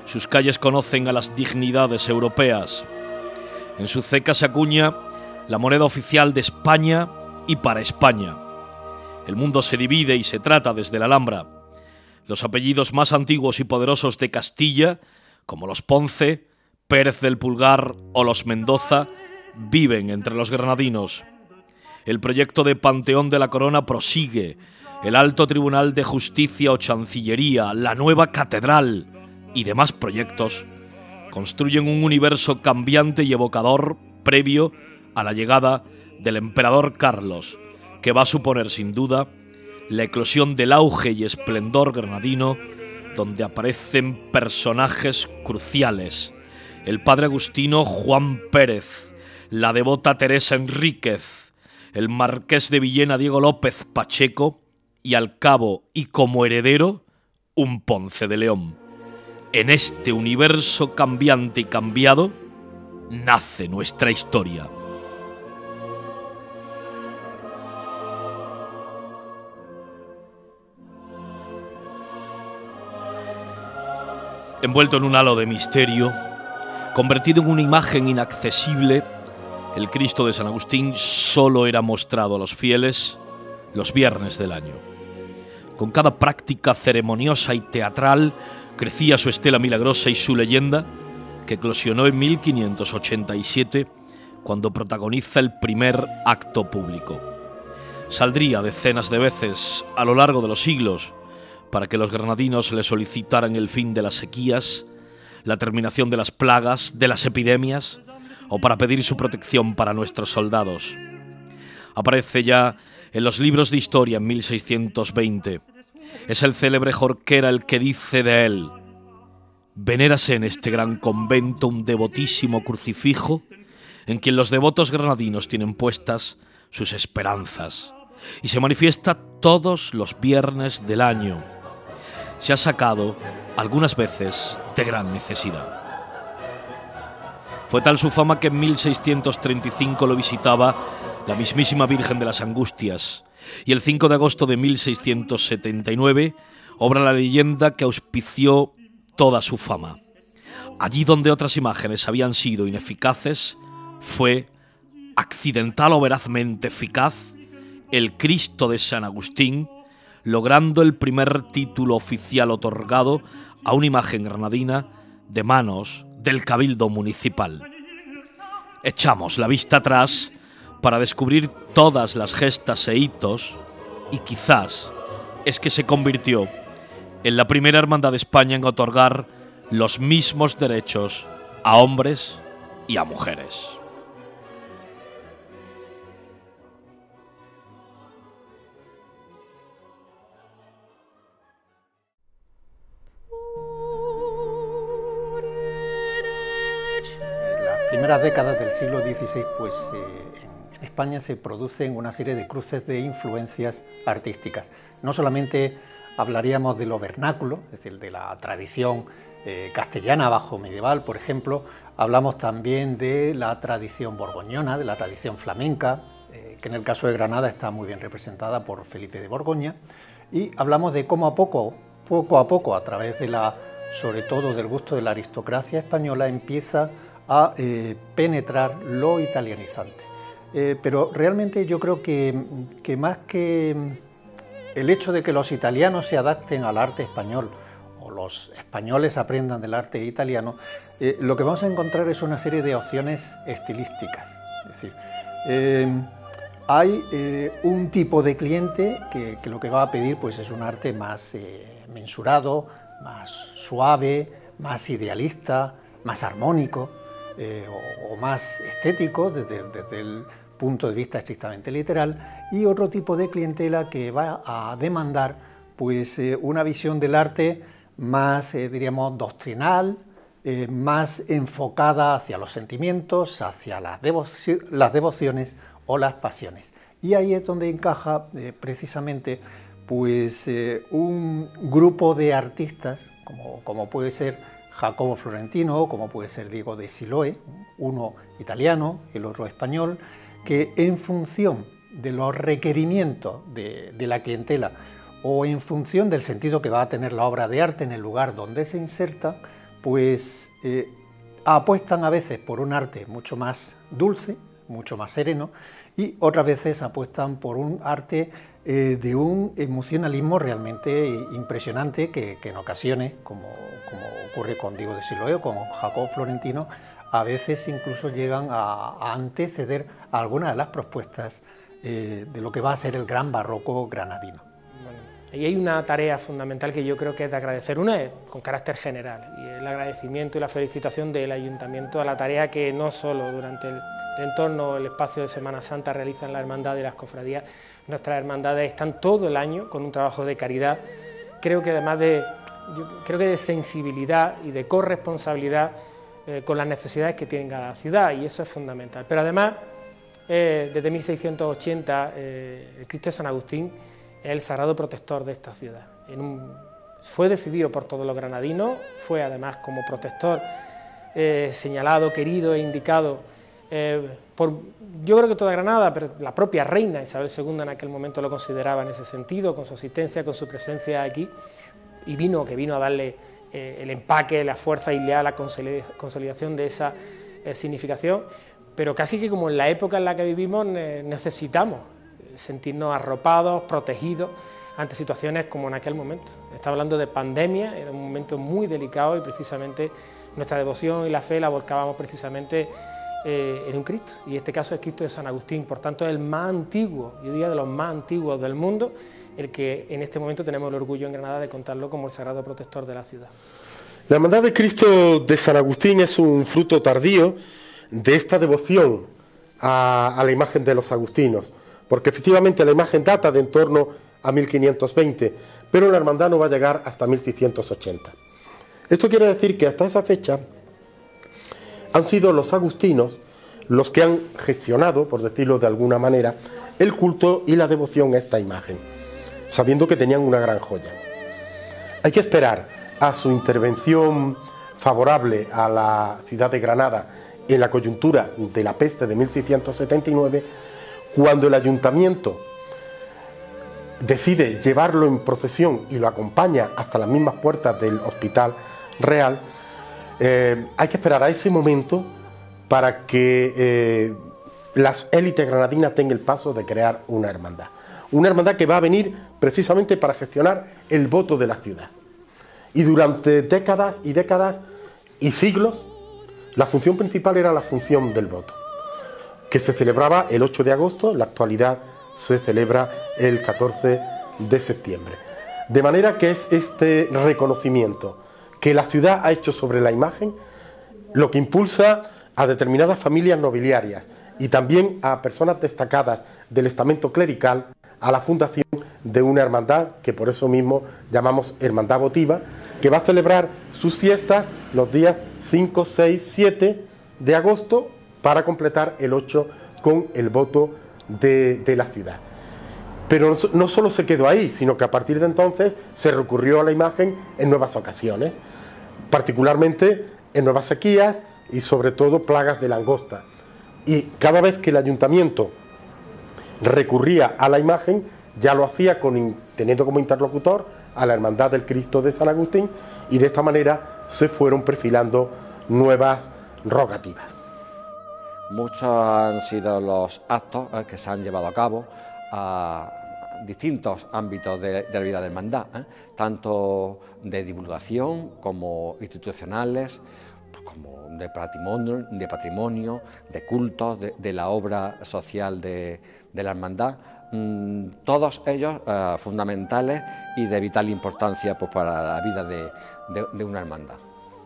Sus calles conocen a las dignidades europeas. En su ceca se acuña la moneda oficial de España y para España. El mundo se divide y se trata desde la Alhambra. Los apellidos más antiguos y poderosos de Castilla, como los Ponce, Pérez del Pulgar o los Mendoza, viven entre los granadinos. El proyecto de Panteón de la Corona prosigue. El Alto Tribunal de Justicia o Chancillería, la nueva catedral y demás proyectos construyen un universo cambiante y evocador previo a la llegada del emperador Carlos, que va a suponer sin duda la eclosión del auge y esplendor granadino, donde aparecen personajes cruciales: el padre agustino Juan Pérez, la devota Teresa Enríquez, el marqués de Villena Diego López Pacheco y al cabo y como heredero un Ponce de León. En este universo cambiante y cambiado nace nuestra historia. Envuelto en un halo de misterio, convertido en una imagen inaccesible, el Cristo de San Agustín solo era mostrado a los fieles los viernes del año. Con cada práctica ceremoniosa y teatral crecía su estela milagrosa y su leyenda, que eclosionó en mil quinientos ochenta y siete, cuando protagoniza el primer acto público. Saldría decenas de veces a lo largo de los siglos para que los granadinos le solicitaran el fin de las sequías, la terminación de las plagas, de las epidemias, o para pedir su protección para nuestros soldados. Aparece ya en los libros de historia en mil seiscientos veinte. Es el célebre Jorquera el que dice de él: venérase en este gran convento un devotísimo crucifijo en quien los devotos granadinos tienen puestas sus esperanzas, y se manifiesta todos los viernes del año. Se ha sacado algunas veces de gran necesidad. Fue tal su fama que en mil seiscientos treinta y cinco lo visitaba la mismísima Virgen de las Angustias, y el cinco de agosto de mil seiscientos setenta y nueve obra la leyenda que auspició toda su fama. Allí donde otras imágenes habían sido ineficaces, fue, accidental o verazmente eficaz, el Cristo de San Agustín, logrando el primer título oficial otorgado a una imagen granadina de manos del Cabildo Municipal. Echamos la vista atrás para descubrir todas las gestas e hitos, y quizás es que se convirtió en la primera hermandad de España en otorgar los mismos derechos a hombres y a mujeres. En las primeras décadas del siglo dieciséis, pues eh, en España se producen una serie de cruces de influencias artísticas. No solamente hablaríamos de lo vernáculo, es decir, de la tradición eh, castellana bajo medieval, por ejemplo, hablamos también de la tradición borgoñona, de la tradición flamenca, eh, que en el caso de Granada está muy bien representada por Felipe de Borgoña, y hablamos de cómo a poco, poco a poco, a través de la, sobre todo del gusto de la aristocracia española, empieza a eh, penetrar lo italianizante. Eh, pero realmente yo creo que, que más que el hecho de que los italianos se adapten al arte español o los españoles aprendan del arte italiano, eh, lo que vamos a encontrar es una serie de opciones estilísticas. Es decir, eh, hay eh, un tipo de cliente que, que lo que va a pedir pues, es un arte más eh, mensurado, más suave, más idealista, más armónico eh, o, o más estético desde, desde el punto de vista estrictamente literal, y otro tipo de clientela que va a demandar pues, eh, una visión del arte más, eh, diríamos, doctrinal, eh, más enfocada hacia los sentimientos, hacia las, devoci las devociones o las pasiones. Y ahí es donde encaja eh, precisamente pues, eh, un grupo de artistas, como, como puede ser Jacobo Florentino, como puede ser Diego de Siloé, uno italiano, el otro español, que en función de los requerimientos de, de la clientela o en función del sentido que va a tener la obra de arte en el lugar donde se inserta, pues eh, apuestan a veces por un arte mucho más dulce, mucho más sereno, y otras veces apuestan por un arte eh, de un emocionalismo realmente impresionante que, que en ocasiones, como, como ocurre con Diego de Siloé o con Jacob Florentino, a veces incluso llegan a, a anteceder a algunas de las propuestas eh, de lo que va a ser el gran barroco granadino. Bueno, y hay una tarea fundamental que yo creo que es de agradecer. Una es con carácter general, y el agradecimiento y la felicitación del Ayuntamiento a la tarea que no solo durante el, el entorno, el espacio de Semana Santa realizan la hermandad y las cofradías. Nuestras hermandades están todo el año con un trabajo de caridad. Creo que además de, yo creo que de sensibilidad y de corresponsabilidad eh, con las necesidades que tiene cada ciudad, y eso es fundamental. Pero además, eh, desde mil seiscientos ochenta, eh, el Cristo de San Agustín es el sagrado protector de esta ciudad. En un, fue decidido por todos los granadinos, fue además como protector eh, señalado, querido e indicado eh, por, yo creo que toda Granada, pero la propia reina Isabel segunda en aquel momento lo consideraba en ese sentido, con su asistencia, con su presencia aquí, y vino, que vino a darle eh, el empaque, la fuerza y la consolidación de esa eh, significación, pero casi que como en la época en la que vivimos eh, necesitamos sentirnos arropados, protegidos ante situaciones como en aquel momento. Está hablando de pandemia, era un momento muy delicado y precisamente nuestra devoción y la fe la volcábamos precisamente eh, en un Cristo, y en este caso es Cristo de San Agustín, por tanto es el más antiguo, yo diría de los más antiguos del mundo, el que en este momento tenemos el orgullo en Granada de contarlo como el sagrado protector de la ciudad. La Hermandad de Cristo de San Agustín es un fruto tardío de esta devoción a, a la imagen de los agustinos, porque efectivamente la imagen data de en torno a mil quinientos veinte, pero la hermandad no va a llegar hasta mil seiscientos ochenta. Esto quiere decir que hasta esa fecha han sido los agustinos los que han gestionado, por decirlo de alguna manera, el culto y la devoción a esta imagen, sabiendo que tenían una gran joya. Hay que esperar a su intervención favorable a la ciudad de Granada en la coyuntura de la peste de mil seiscientos setenta y nueve, cuando el ayuntamiento decide llevarlo en procesión y lo acompaña hasta las mismas puertas del Hospital Real. Eh, hay que esperar a ese momento para que eh, las élites granadinas tengan el paso de crear una hermandad. Una hermandad que va a venir precisamente para gestionar el voto de la ciudad. Y durante décadas y décadas y siglos, la función principal era la función del voto, que se celebraba el ocho de agosto, en la actualidad se celebra el catorce de septiembre. De manera que es este reconocimiento que la ciudad ha hecho sobre la imagen lo que impulsa a determinadas familias nobiliarias y también a personas destacadas del estamento clerical a la fundación de una hermandad que por eso mismo llamamos Hermandad Votiva, que va a celebrar sus fiestas los días cinco, seis, siete de agosto para completar el ocho con el voto de, de la ciudad. Pero no, no solo se quedó ahí, sino que a partir de entonces se recurrió a la imagen en nuevas ocasiones, particularmente en nuevas sequías y sobre todo plagas de langosta. Y cada vez que el ayuntamiento recurría a la imagen, ya lo hacía con, teniendo como interlocutor a la Hermandad del Cristo de San Agustín, y de esta manera se fueron perfilando nuevas rogativas. Muchos han sido los actos eh, que se han llevado a cabo a distintos ámbitos de, de la vida de hermandad, ¿eh? tanto de divulgación como institucionales, como de patrimonio, de, patrimonio, de cultos, de, de la obra social de, de la hermandad, mmm, todos ellos eh, fundamentales y de vital importancia pues, para la vida de, de, de una hermandad.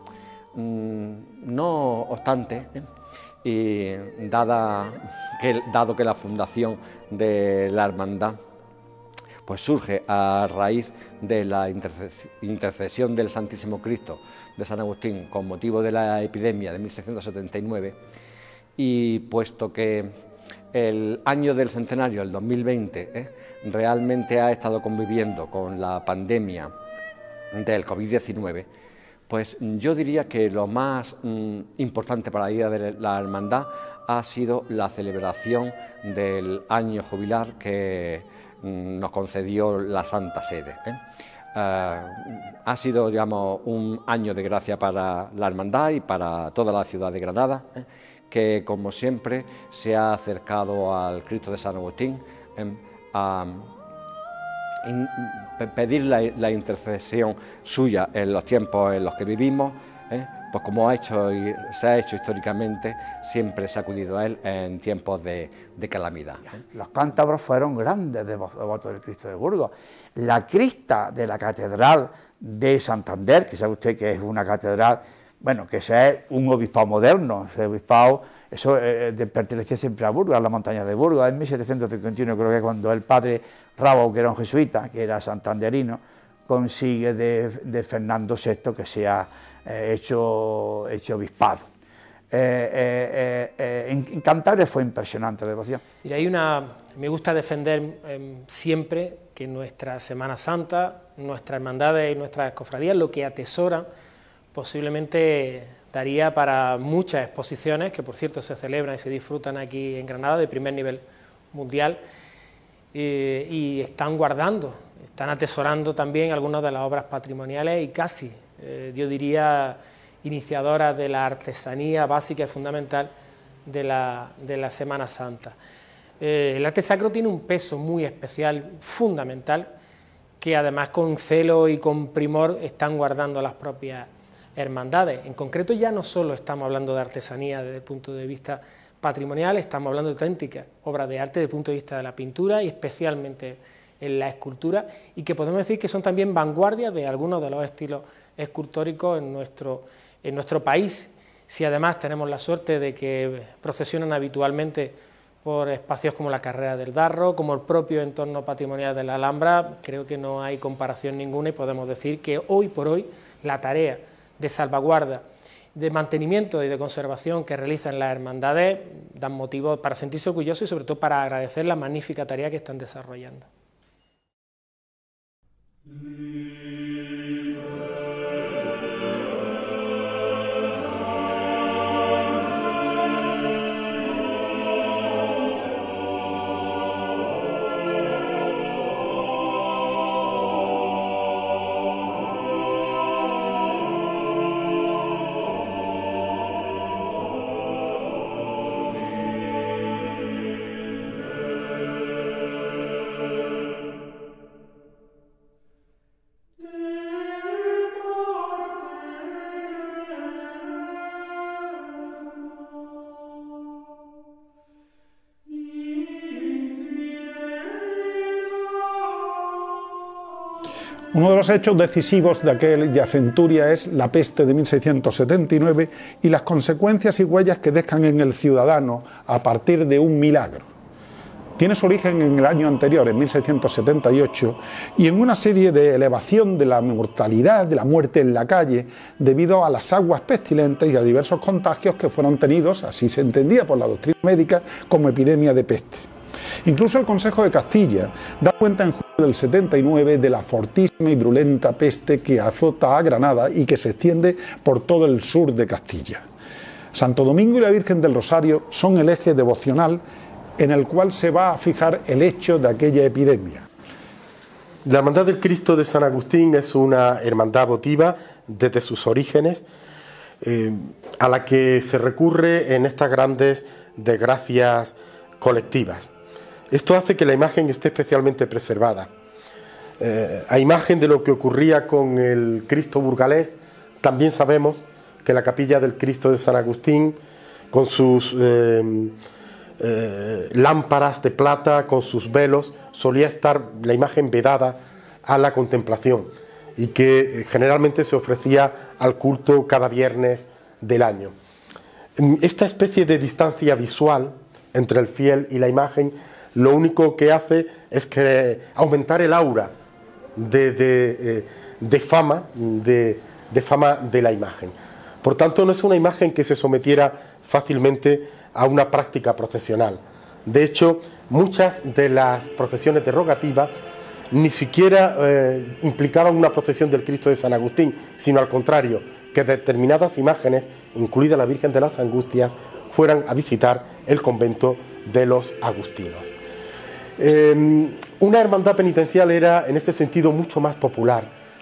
Mm, no obstante, ¿eh? y dada que, dado que la fundación de la hermandad pues surge a raíz de la intercesión del Santísimo Cristo de San Agustín con motivo de la epidemia de mil seiscientos setenta y nueve, y puesto que el año del centenario, el dos mil veinte, ¿eh? realmente ha estado conviviendo con la pandemia del COVID diecinueve, pues yo diría que lo más mm, importante para la vida de la hermandad ha sido la celebración del año jubilar que mm, nos concedió la Santa Sede. ¿eh? eh, ha sido, digamos, un año de gracia para la hermandad y para toda la ciudad de Granada, eh, que, como siempre, se ha acercado al Cristo de San Agustín eh, a in, pedir la, la intercesión suya en los tiempos en los que vivimos, eh, pues como ha hecho y se ha hecho históricamente, siempre se ha acudido a él en tiempos de, de calamidad. Los cántabros fueron grandes devotos del Cristo de Burgos. La crista de la catedral de Santander, que sabe usted que es una catedral, bueno, que ese es un obispado moderno, ese obispado, eso eh, pertenecía siempre a Burgos, a la montaña de Burgos. En mil setecientos cincuenta y uno, creo que cuando el padre Rabo, que era un jesuita, que era santanderino, consigue de, de Fernando sexto que sea eh, hecho, hecho obispado. Eh, eh, eh, en, en Cantabria fue impresionante la devoción. Mira, hay una, me gusta defender eh, siempre que nuestra Semana Santa, nuestras hermandades y nuestras cofradías, lo que atesoran, posiblemente daría para muchas exposiciones, que por cierto se celebran y se disfrutan aquí en Granada de primer nivel mundial, eh, y están guardando, están atesorando también algunas de las obras patrimoniales y casi, eh, yo diría, iniciadoras de la artesanía básica y fundamental de la, de la Semana Santa. Eh, el arte sacro tiene un peso muy especial, fundamental, que además con celo y con primor están guardando las propias hermandades. En concreto ya no solo estamos hablando de artesanía desde el punto de vista patrimonial, estamos hablando de auténticas obras de arte desde el punto de vista de la pintura y especialmente en la escultura, y que podemos decir que son también vanguardias de algunos de los estilos escultóricos en nuestro, en nuestro país. Si además tenemos la suerte de que procesionan habitualmente por espacios como la Carrera del Darro, como el propio entorno patrimonial de la Alhambra, creo que no hay comparación ninguna y podemos decir que hoy por hoy la tarea de salvaguarda, de mantenimiento y de conservación que realizan las hermandades dan motivo para sentirse orgullosos y sobre todo para agradecer la magnífica tarea que están desarrollando. Uno de los hechos decisivos de aquella centuria es la peste de mil seiscientos setenta y nueve y las consecuencias y huellas que dejan en el ciudadano a partir de un milagro. Tiene su origen en el año anterior, en mil seiscientos setenta y ocho, y en una serie de elevación de la mortalidad, de la muerte en la calle, debido a las aguas pestilentes y a diversos contagios que fueron tenidos, así se entendía por la doctrina médica, como epidemia de peste. Incluso el Consejo de Castilla da cuenta en julio del setenta y nueve de la fortísima y virulenta peste que azota a Granada y que se extiende por todo el sur de Castilla. Santo Domingo y la Virgen del Rosario son el eje devocional en el cual se va a fijar el hecho de aquella epidemia. La Hermandad del Cristo de San Agustín es una hermandad votiva desde sus orígenes, eh, a la que se recurre en estas grandes desgracias colectivas. Esto hace que la imagen esté especialmente preservada. Eh, a imagen de lo que ocurría con el Cristo burgalés, también sabemos que la capilla del Cristo de San Agustín, con sus eh, eh, lámparas de plata, con sus velos, solía estar la imagen vedada a la contemplación y que generalmente se ofrecía al culto cada viernes del año. Esta especie de distancia visual entre el fiel y la imagen lo único que hace es que aumentar el aura de, de, de, fama, de, de fama de la imagen. Por tanto, no es una imagen que se sometiera fácilmente a una práctica procesional. De hecho, muchas de las procesiones de rogativa ni siquiera eh, implicaban una procesión del Cristo de San Agustín, sino al contrario, que determinadas imágenes, incluida la Virgen de las Angustias, fueran a visitar el convento de los agustinos. Eh, una hermandad penitencial era en este sentido mucho más popular.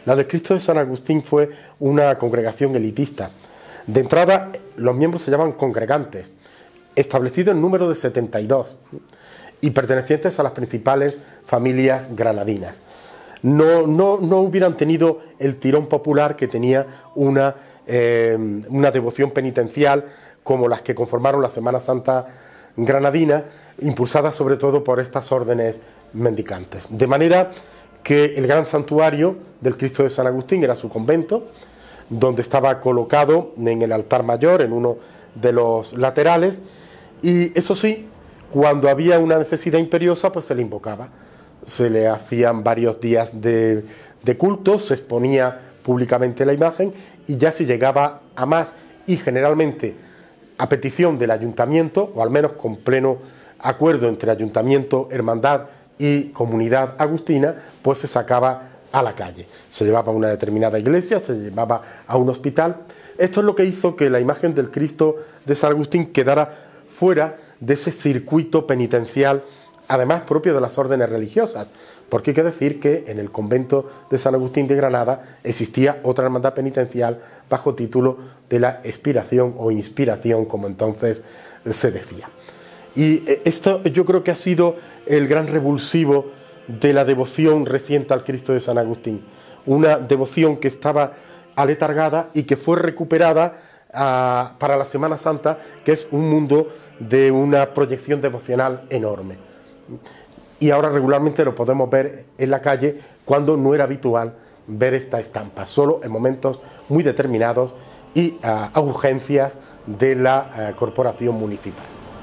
La del Cristo de San Agustín fue una congregación elitista. De entrada, los miembros se llaman congregantes, establecido en número de setenta y dos y pertenecientes a las principales familias granadinas. No, no, no hubieran tenido el tirón popular que tenía una, eh, una devoción penitencial como las que conformaron la Semana Santa granadina, impulsada sobre todo por estas órdenes mendicantes. De manera que el gran santuario del Cristo de San Agustín era su convento, donde estaba colocado en el altar mayor, en uno de los laterales, y eso sí, cuando había una necesidad imperiosa, pues se le invocaba. Se le hacían varios días de, de culto, se exponía públicamente la imagen, y ya si llegaba a más, y generalmente a petición del ayuntamiento, o al menos con pleno acuerdo entre ayuntamiento, hermandad y comunidad agustina, pues se sacaba a la calle. Se llevaba a una determinada iglesia, se llevaba a un hospital. Esto es lo que hizo que la imagen del Cristo de San Agustín quedara fuera de ese circuito penitencial, además propio de las órdenes religiosas, porque hay que decir que en el convento de San Agustín de Granada existía otra hermandad penitencial bajo título de la expiración o inspiración, como entonces se decía. Y esto yo creo que ha sido el gran revulsivo de la devoción reciente al Cristo de San Agustín, una devoción que estaba aletargada y que fue recuperada uh, para la Semana Santa, que es un mundo de una proyección devocional enorme. Y ahora regularmente lo podemos ver en la calle cuando no era habitual ver esta estampa, solo en momentos muy determinados y uh, a urgencias de la uh, corporación municipal.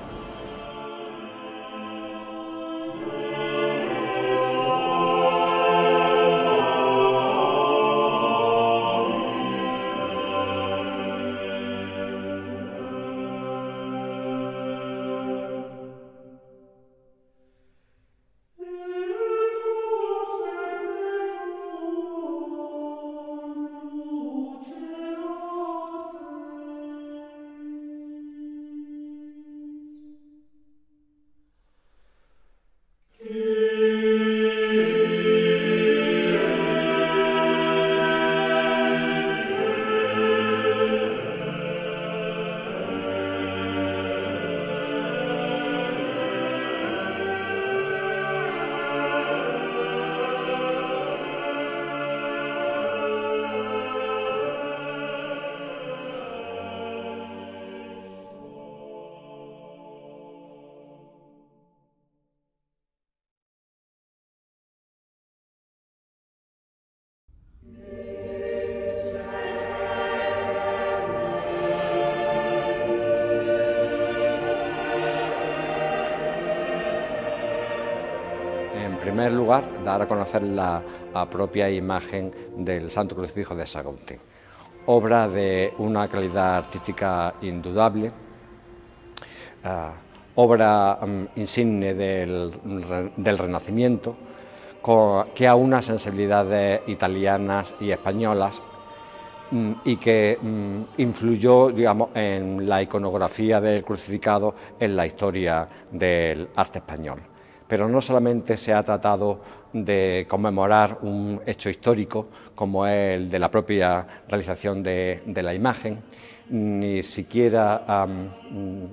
En primer lugar, dar a conocer la, la propia imagen del Santo Crucifijo de San Agustín, obra de una calidad artística indudable, uh, obra um, insigne del, del Renacimiento, con, que aúna sensibilidades italianas y españolas um, y que um, influyó, digamos, en la iconografía del crucificado en la historia del arte español. Pero no solamente se ha tratado de conmemorar un hecho histórico como es el de la propia realización de, de la imagen, ni siquiera um,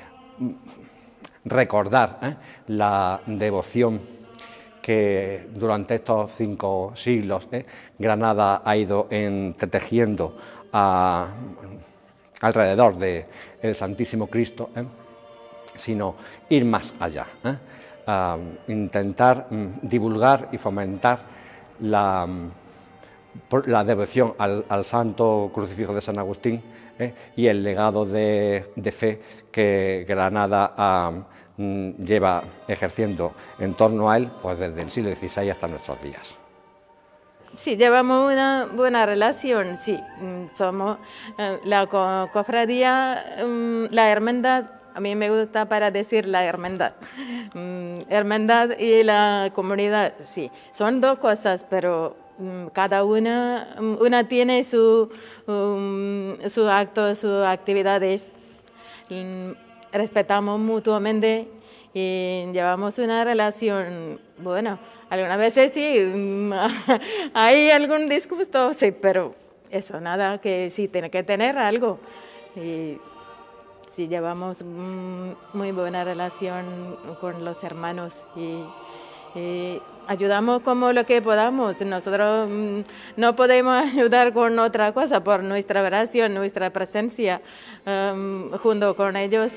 recordar ¿eh? la devoción que durante estos cinco siglos ¿eh? Granada ha ido entretejiendo a, alrededor del Santísimo Cristo, ¿eh? sino ir más allá. ¿eh? Uh, intentar um, divulgar y fomentar la, um, la devoción al, al Santo Crucifijo de San Agustín eh, y el legado de, de fe que Granada uh, um, lleva ejerciendo en torno a él pues desde el siglo dieciséis hasta nuestros días. Sí, llevamos una buena relación, sí, somos eh, la co cofradía, um, la hermandad. A mí me gusta para decir la hermandad. Mm, hermandad y la comunidad, sí. Son dos cosas, pero mm, cada una, una tiene su, um, su acto, sus actividades. Mm, respetamos mutuamente y llevamos una relación bueno, algunas veces sí, hay algún disgusto, sí, pero eso, nada, que sí tiene que tener algo. Y sí, llevamos muy buena relación con los hermanos y, y ayudamos como lo que podamos. Nosotros no podemos ayudar con otra cosa por nuestra oración, nuestra presencia um, junto con ellos.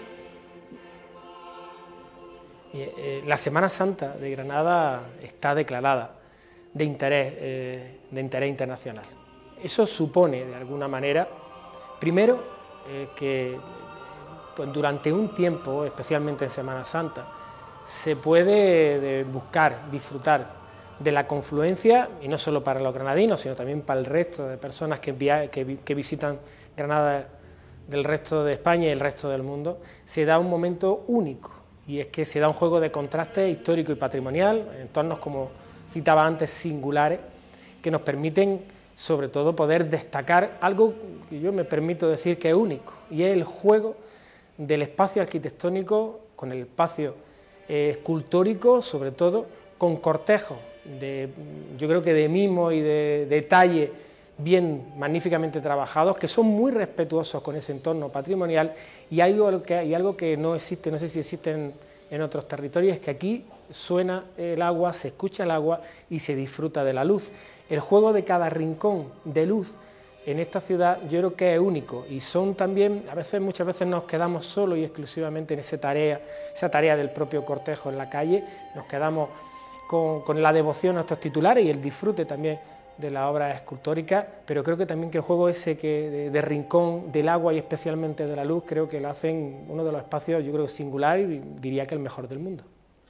La Semana Santa de Granada está declarada de interés, eh, de interés internacional. Eso supone, de alguna manera, primero, eh, que pues, durante un tiempo, especialmente en Semana Santa, se puede de buscar, disfrutar de la confluencia, y no solo para los granadinos, sino también para el resto de personas que, via que, que visitan Granada del resto de España y el resto del mundo. Se da un momento único, y es que se da un juego de contraste histórico y patrimonial, en entornos, como citaba antes, singulares, que nos permiten, sobre todo, poder destacar algo que yo me permito decir que es único, y es el juego del espacio arquitectónico con el espacio eh, escultórico, sobre todo, con cortejos, de, yo creo que de mimo y de detalle bien magníficamente trabajados, que son muy respetuosos con ese entorno patrimonial, y hay algo que, hay algo que no existe, no sé si existe en, en otros territorios, es que aquí suena el agua, se escucha el agua y se disfruta de la luz. El juego de cada rincón de luz en esta ciudad yo creo que es único, y son también, a veces, muchas veces nos quedamos solo y exclusivamente en esa tarea, esa tarea del propio cortejo en la calle, nos quedamos con, con la devoción a estos titulares y el disfrute también de la obra escultórica, pero creo que también que el juego ese que de, de rincón del agua y especialmente de la luz, creo que lo hacen uno de los espacios, yo creo, singular, y diría que el mejor del mundo.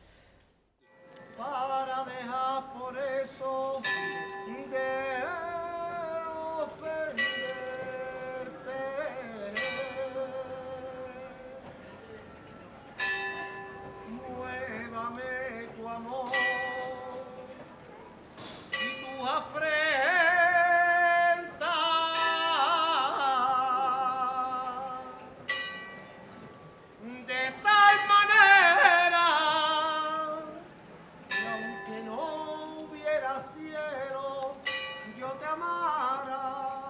Para dejar por eso de ofenderte, muévame tu amor y tu afrenta, de tal manera que aunque no hubiera cielo, yo te amara,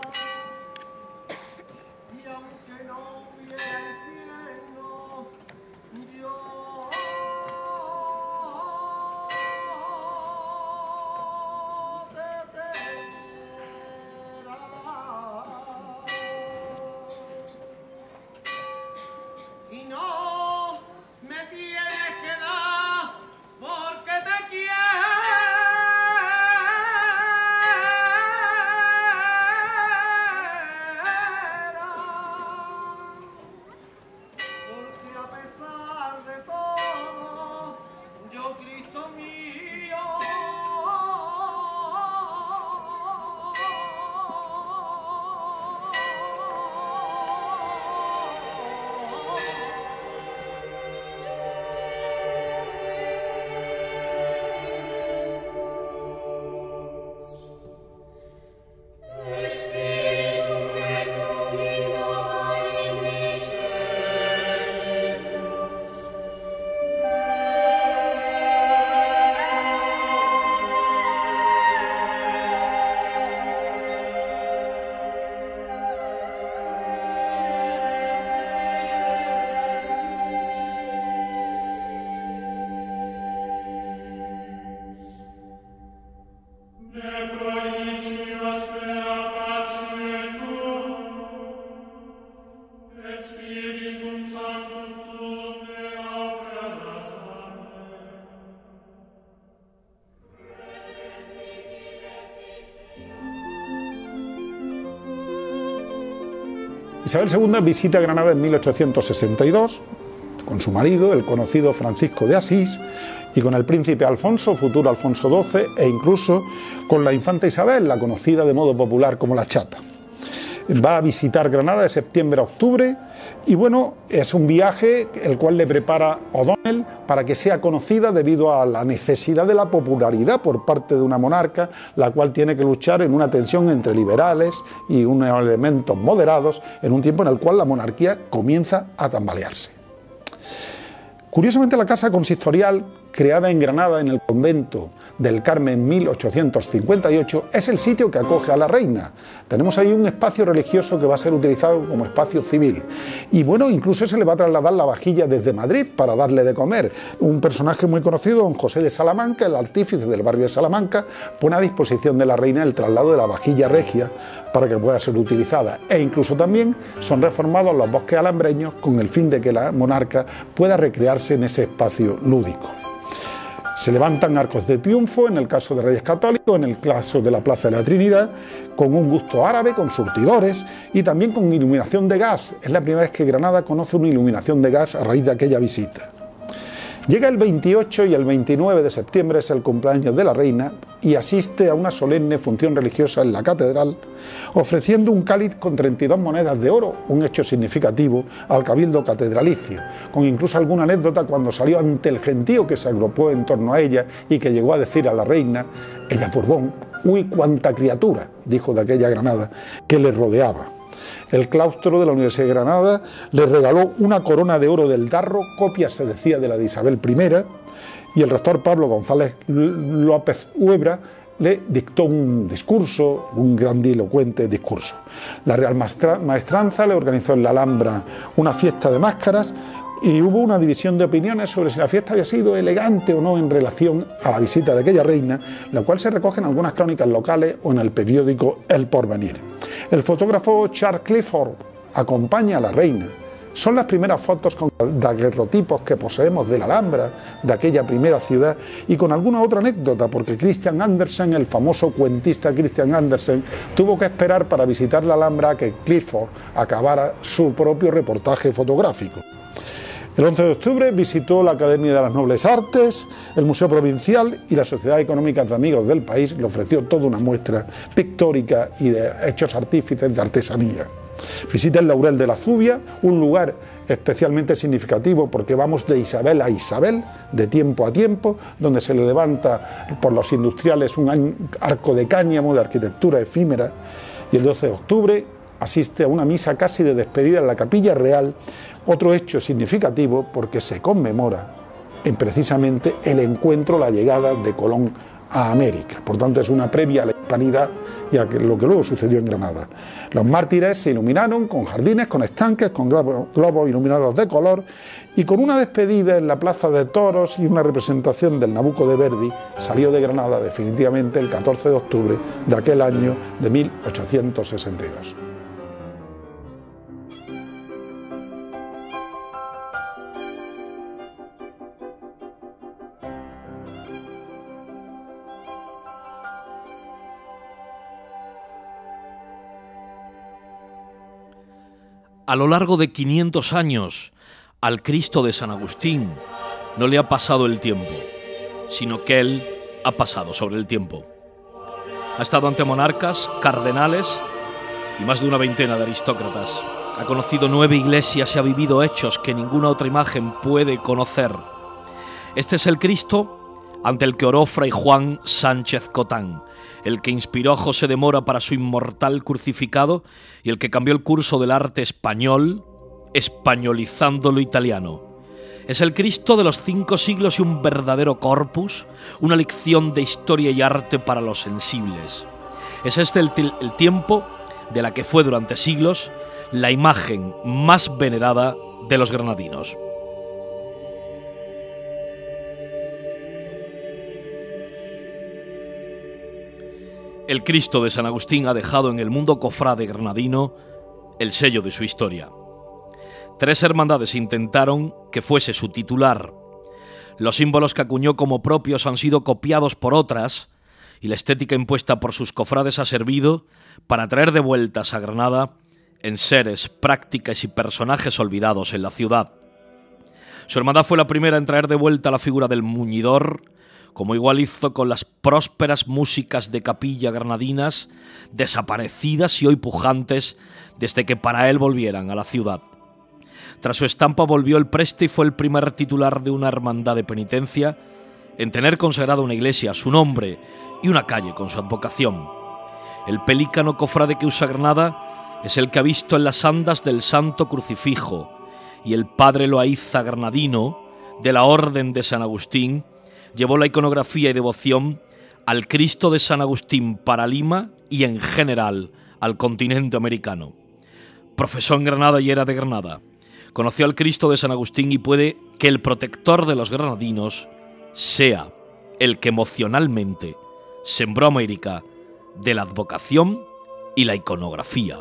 y aunque no hubiera infierno, yo te temiera. Y no me tienes que dar porque te quiero, porque a pesar de todo, yo, Cristo mío, Isabel segunda visita Granada en mil ochocientos sesenta y dos con su marido, el conocido Francisco de Asís, y con el príncipe Alfonso, futuro Alfonso doce, e incluso con la infanta Isabel, la conocida de modo popular como la Chata. Va a visitar Granada de septiembre a octubre, y bueno, es un viaje el cual le prepara O'Donnell para que sea conocida debido a la necesidad de la popularidad por parte de una monarca, la cual tiene que luchar en una tensión entre liberales y unos elementos moderados, en un tiempo en el cual la monarquía comienza a tambalearse. Curiosamente, la casa consistorial creada en Granada en el convento del Carmen en mil ochocientos cincuenta y ocho, es el sitio que acoge a la reina. Tenemos ahí un espacio religioso que va a ser utilizado como espacio civil. Y bueno, incluso se le va a trasladar la vajilla desde Madrid para darle de comer. Un personaje muy conocido, don José de Salamanca, el artífice del barrio de Salamanca, pone a disposición de la reina el traslado de la vajilla regia para que pueda ser utilizada. E incluso también son reformados los bosques alambreños con el fin de que la monarca pueda recrearse en ese espacio lúdico. Se levantan arcos de triunfo en el caso de Reyes Católicos, en el caso de la Plaza de la Trinidad, con un gusto árabe, con surtidores y también con iluminación de gas. Es la primera vez que Granada conoce una iluminación de gas a raíz de aquella visita. Llega el veintiocho y el veintinueve de septiembre es el cumpleaños de la reina y asiste a una solemne función religiosa en la catedral, ofreciendo un cáliz con treinta y dos monedas de oro, un hecho significativo al cabildo catedralicio, con incluso alguna anécdota cuando salió ante el gentío que se agrupó en torno a ella y que llegó a decir a la reina: ella Borbón, uy, cuánta criatura, dijo de aquella Granada, que le rodeaba. El claustro de la Universidad de Granada le regaló una corona de oro del Darro, copia se decía de la de Isabel primera, y el rector Pablo González López Huebra le dictó un discurso, un grandilocuente discurso. La Real Maestranza le organizó en la Alhambra una fiesta de máscaras y hubo una división de opiniones sobre si la fiesta había sido elegante o no en relación a la visita de aquella reina, la cual se recoge en algunas crónicas locales o en el periódico El Porvenir. El fotógrafo Charles Clifford acompaña a la reina. Son las primeras fotos con daguerrotipos que poseemos de la Alhambra, de aquella primera ciudad, y con alguna otra anécdota, porque Christian Andersen, el famoso cuentista Christian Andersen, tuvo que esperar para visitar la Alhambra a que Clifford acabara su propio reportaje fotográfico. El once de octubre visitó la Academia de las Nobles Artes, el Museo Provincial y la Sociedad Económica de Amigos del País le ofreció toda una muestra pictórica y de hechos artífices de artesanía. Visita el Laurel de la Zubia, un lugar especialmente significativo porque vamos de Isabel a Isabel, de tiempo a tiempo, donde se le levanta por los industriales un arco de cáñamo de arquitectura efímera, y el doce de octubre asiste a una misa casi de despedida en la Capilla Real, otro hecho significativo porque se conmemora en precisamente el encuentro, la llegada de Colón a América. Por tanto, es una previa a la hispanidad y a lo que luego sucedió en Granada. Los mártires se iluminaron con jardines, con estanques, con globos iluminados de color y con una despedida en la Plaza de Toros y una representación del Nabucco de Verdi, salió de Granada definitivamente el catorce de octubre de aquel año de mil ochocientos sesenta y dos. A lo largo de quinientos años, al Cristo de San Agustín no le ha pasado el tiempo, sino que él ha pasado sobre el tiempo. Ha estado ante monarcas, cardenales y más de una veintena de aristócratas. Ha conocido nueve iglesias y ha vivido hechos que ninguna otra imagen puede conocer. Este es el Cristo ante el que oró Fray Juan Sánchez Cotán, el que inspiró a José de Mora para su inmortal crucificado y el que cambió el curso del arte español, españolizando lo italiano. Es el Cristo de los cinco siglos y un verdadero corpus, una lección de historia y arte para los sensibles. Es este el, el tiempo de la que fue durante siglos la imagen más venerada de los granadinos. El Cristo de San Agustín ha dejado en el mundo cofrade granadino el sello de su historia. Tres hermandades intentaron que fuese su titular. Los símbolos que acuñó como propios han sido copiados por otras y la estética impuesta por sus cofrades ha servido para traer de vueltas a Granada enseres, prácticas y personajes olvidados en la ciudad. Su hermandad fue la primera en traer de vuelta la figura del muñidor, como igual hizo con las prósperas músicas de capilla granadinas, desaparecidas y hoy pujantes desde que para él volvieran a la ciudad. Tras su estampa volvió el preste y fue el primer titular de una hermandad de penitencia en tener consagrada una iglesia a su nombre y una calle con su advocación. El pelícano cofrade que usa Granada es el que ha visto en las andas del Santo Crucifijo y el padre Loaiza granadino de la Orden de San Agustín, llevó la iconografía y devoción al Cristo de San Agustín para Lima y en general al continente americano. Profesó en Granada y era de Granada. Conoció al Cristo de San Agustín y puede que el protector de los granadinos sea el que emocionalmente sembró América de la advocación y la iconografía.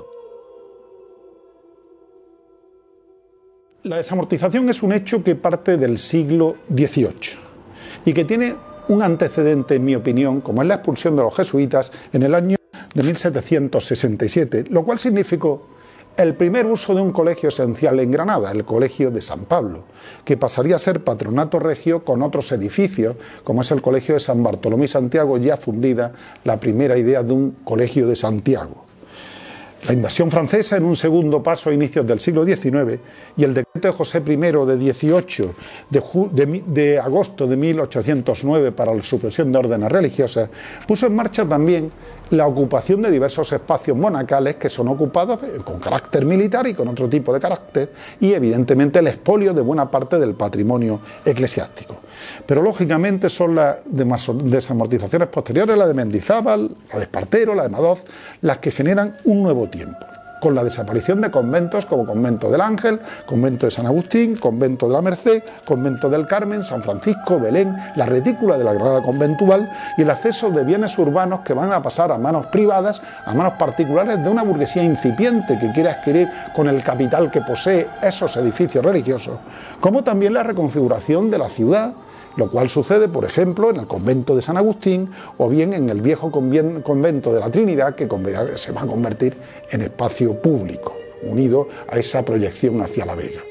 La desamortización es un hecho que parte del siglo dieciocho y que tiene un antecedente, en mi opinión, como es la expulsión de los jesuitas en el año de mil setecientos sesenta y siete, lo cual significó el primer uso de un colegio esencial en Granada, el Colegio de San Pablo, que pasaría a ser patronato regio con otros edificios, como es el Colegio de San Bartolomé y Santiago, ya fundida la primera idea de un colegio de Santiago. La invasión francesa en un segundo paso a inicios del siglo diecinueve y el decreto de José primero de dieciocho de, de, de agosto de mil ochocientos nueve para la supresión de órdenes religiosas puso en marcha también la ocupación de diversos espacios monacales que son ocupados con carácter militar y con otro tipo de carácter, y evidentemente el expolio de buena parte del patrimonio eclesiástico. Pero lógicamente son las desamortizaciones posteriores, la de Mendizábal, la de Espartero, la de Madoz, las que generan un nuevo tiempo, con la desaparición de conventos como Convento del Ángel, Convento de San Agustín, Convento de la Merced, Convento del Carmen, San Francisco, Belén, la retícula de la Granada conventual y el acceso de bienes urbanos que van a pasar a manos privadas, a manos particulares de una burguesía incipiente que quiere adquirir con el capital que posee esos edificios religiosos, como también la reconfiguración de la ciudad, lo cual sucede, por ejemplo, en el convento de San Agustín o bien en el viejo convento de la Trinidad, que se va a convertir en espacio público, unido a esa proyección hacia la Vega.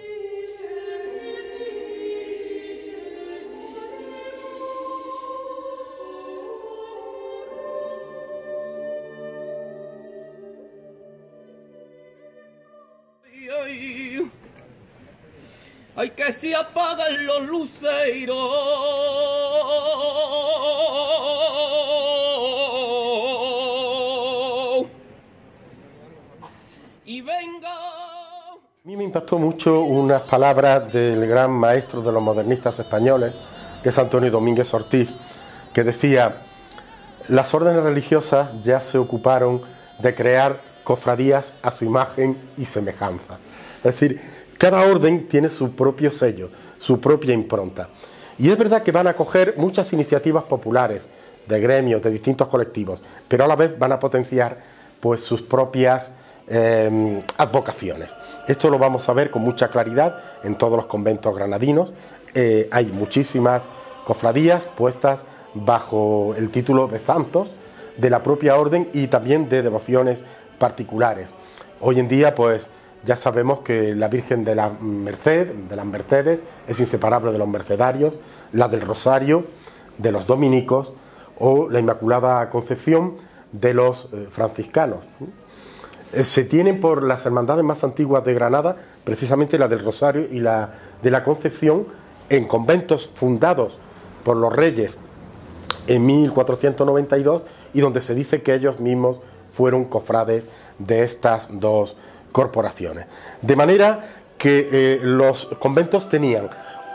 ¡Ay, que se apagan los luceros! Y venga. A mí me impactó mucho unas palabras del gran maestro de los modernistas españoles, que es Antonio Domínguez Ortiz, que decía: las órdenes religiosas ya se ocuparon de crear cofradías a su imagen y semejanza. Es decir, cada orden tiene su propio sello, su propia impronta. Y es verdad que van a coger muchas iniciativas populares, de gremios, de distintos colectivos, pero a la vez van a potenciar pues sus propias eh, advocaciones. Esto lo vamos a ver con mucha claridad en todos los conventos granadinos. Eh, hay muchísimas cofradías puestas bajo el título de santos de la propia orden y también de devociones particulares. Hoy en día, pues, ya sabemos que la Virgen de la Merced, de las Mercedes, es inseparable de los mercedarios, la del Rosario, de los dominicos, o la Inmaculada Concepción de los eh, franciscanos. Eh, se tienen por las hermandades más antiguas de Granada, precisamente la del Rosario y la de la Concepción, en conventos fundados por los reyes en mil cuatrocientos noventa y dos, y donde se dice que ellos mismos fueron cofrades de estas dos corporaciones. De manera que eh, los conventos tenían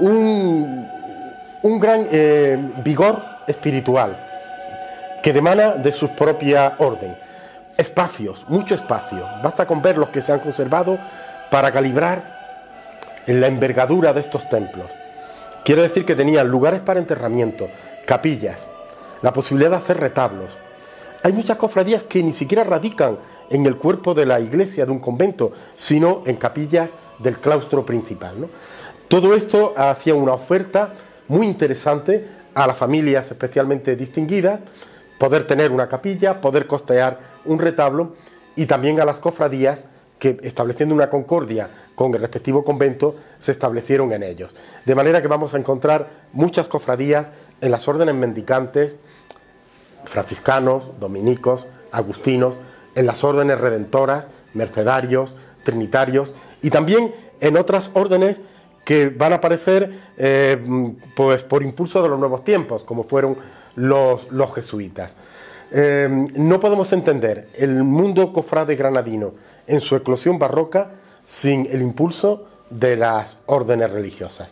un, un gran eh, vigor espiritual que demana de su propia orden. Espacios, mucho espacio. Basta con ver los que se han conservado para calibrar en la envergadura de estos templos. Quiero decir que tenían lugares para enterramiento, capillas, la posibilidad de hacer retablos. Hay muchas cofradías que ni siquiera radican en el cuerpo de la iglesia de un convento, sino en capillas del claustro principal, ¿no? Todo esto hacía una oferta muy interesante a las familias especialmente distinguidas, poder tener una capilla, poder costear un retablo, y también a las cofradías que, estableciendo una concordia con el respectivo convento, se establecieron en ellos. De manera que vamos a encontrar muchas cofradías en las órdenes mendicantes, franciscanos, dominicos, agustinos, en las órdenes redentoras, mercedarios, trinitarios, y también en otras órdenes que van a aparecer eh, pues por impulso de los nuevos tiempos, como fueron los, los jesuitas. Eh, no podemos entender el mundo cofrade granadino en su eclosión barroca sin el impulso de las órdenes religiosas.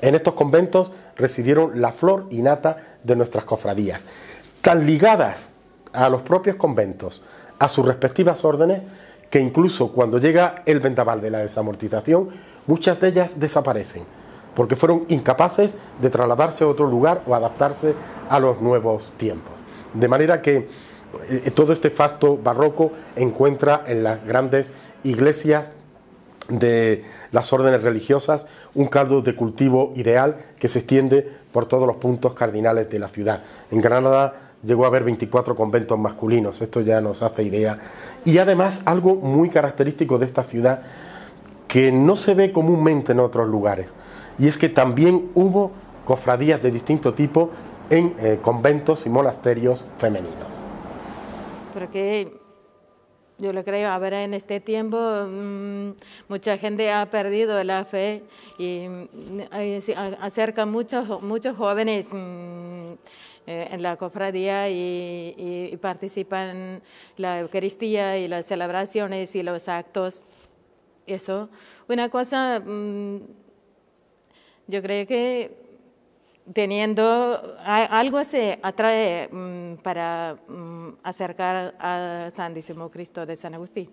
En estos conventos residieron la flor y nata de nuestras cofradías, tan ligadas a los propios conventos, a sus respectivas órdenes, que incluso cuando llega el vendaval de la desamortización, muchas de ellas desaparecen, porque fueron incapaces de trasladarse a otro lugar o adaptarse a los nuevos tiempos. De manera que eh, todo este fasto barroco encuentra en las grandes iglesias de las órdenes religiosas un caldo de cultivo ideal que se extiende por todos los puntos cardinales de la ciudad. En Granada llegó a haber veinticuatro conventos masculinos, esto ya nos hace idea. Y además algo muy característico de esta ciudad que no se ve comúnmente en otros lugares, y es que también hubo cofradías de distinto tipo en eh, conventos y monasterios femeninos. Porque yo lo creo, ahora en este tiempo mmm, mucha gente ha perdido la fe y eh, se acercan muchos, muchos jóvenes mmm, eh, en la cofradía y, y, y participan en la Eucaristía y las celebraciones y los actos. Eso, una cosa, mmm, yo creo que teniendo algo se atrae um, para um, acercar a Santísimo Cristo de San Agustín.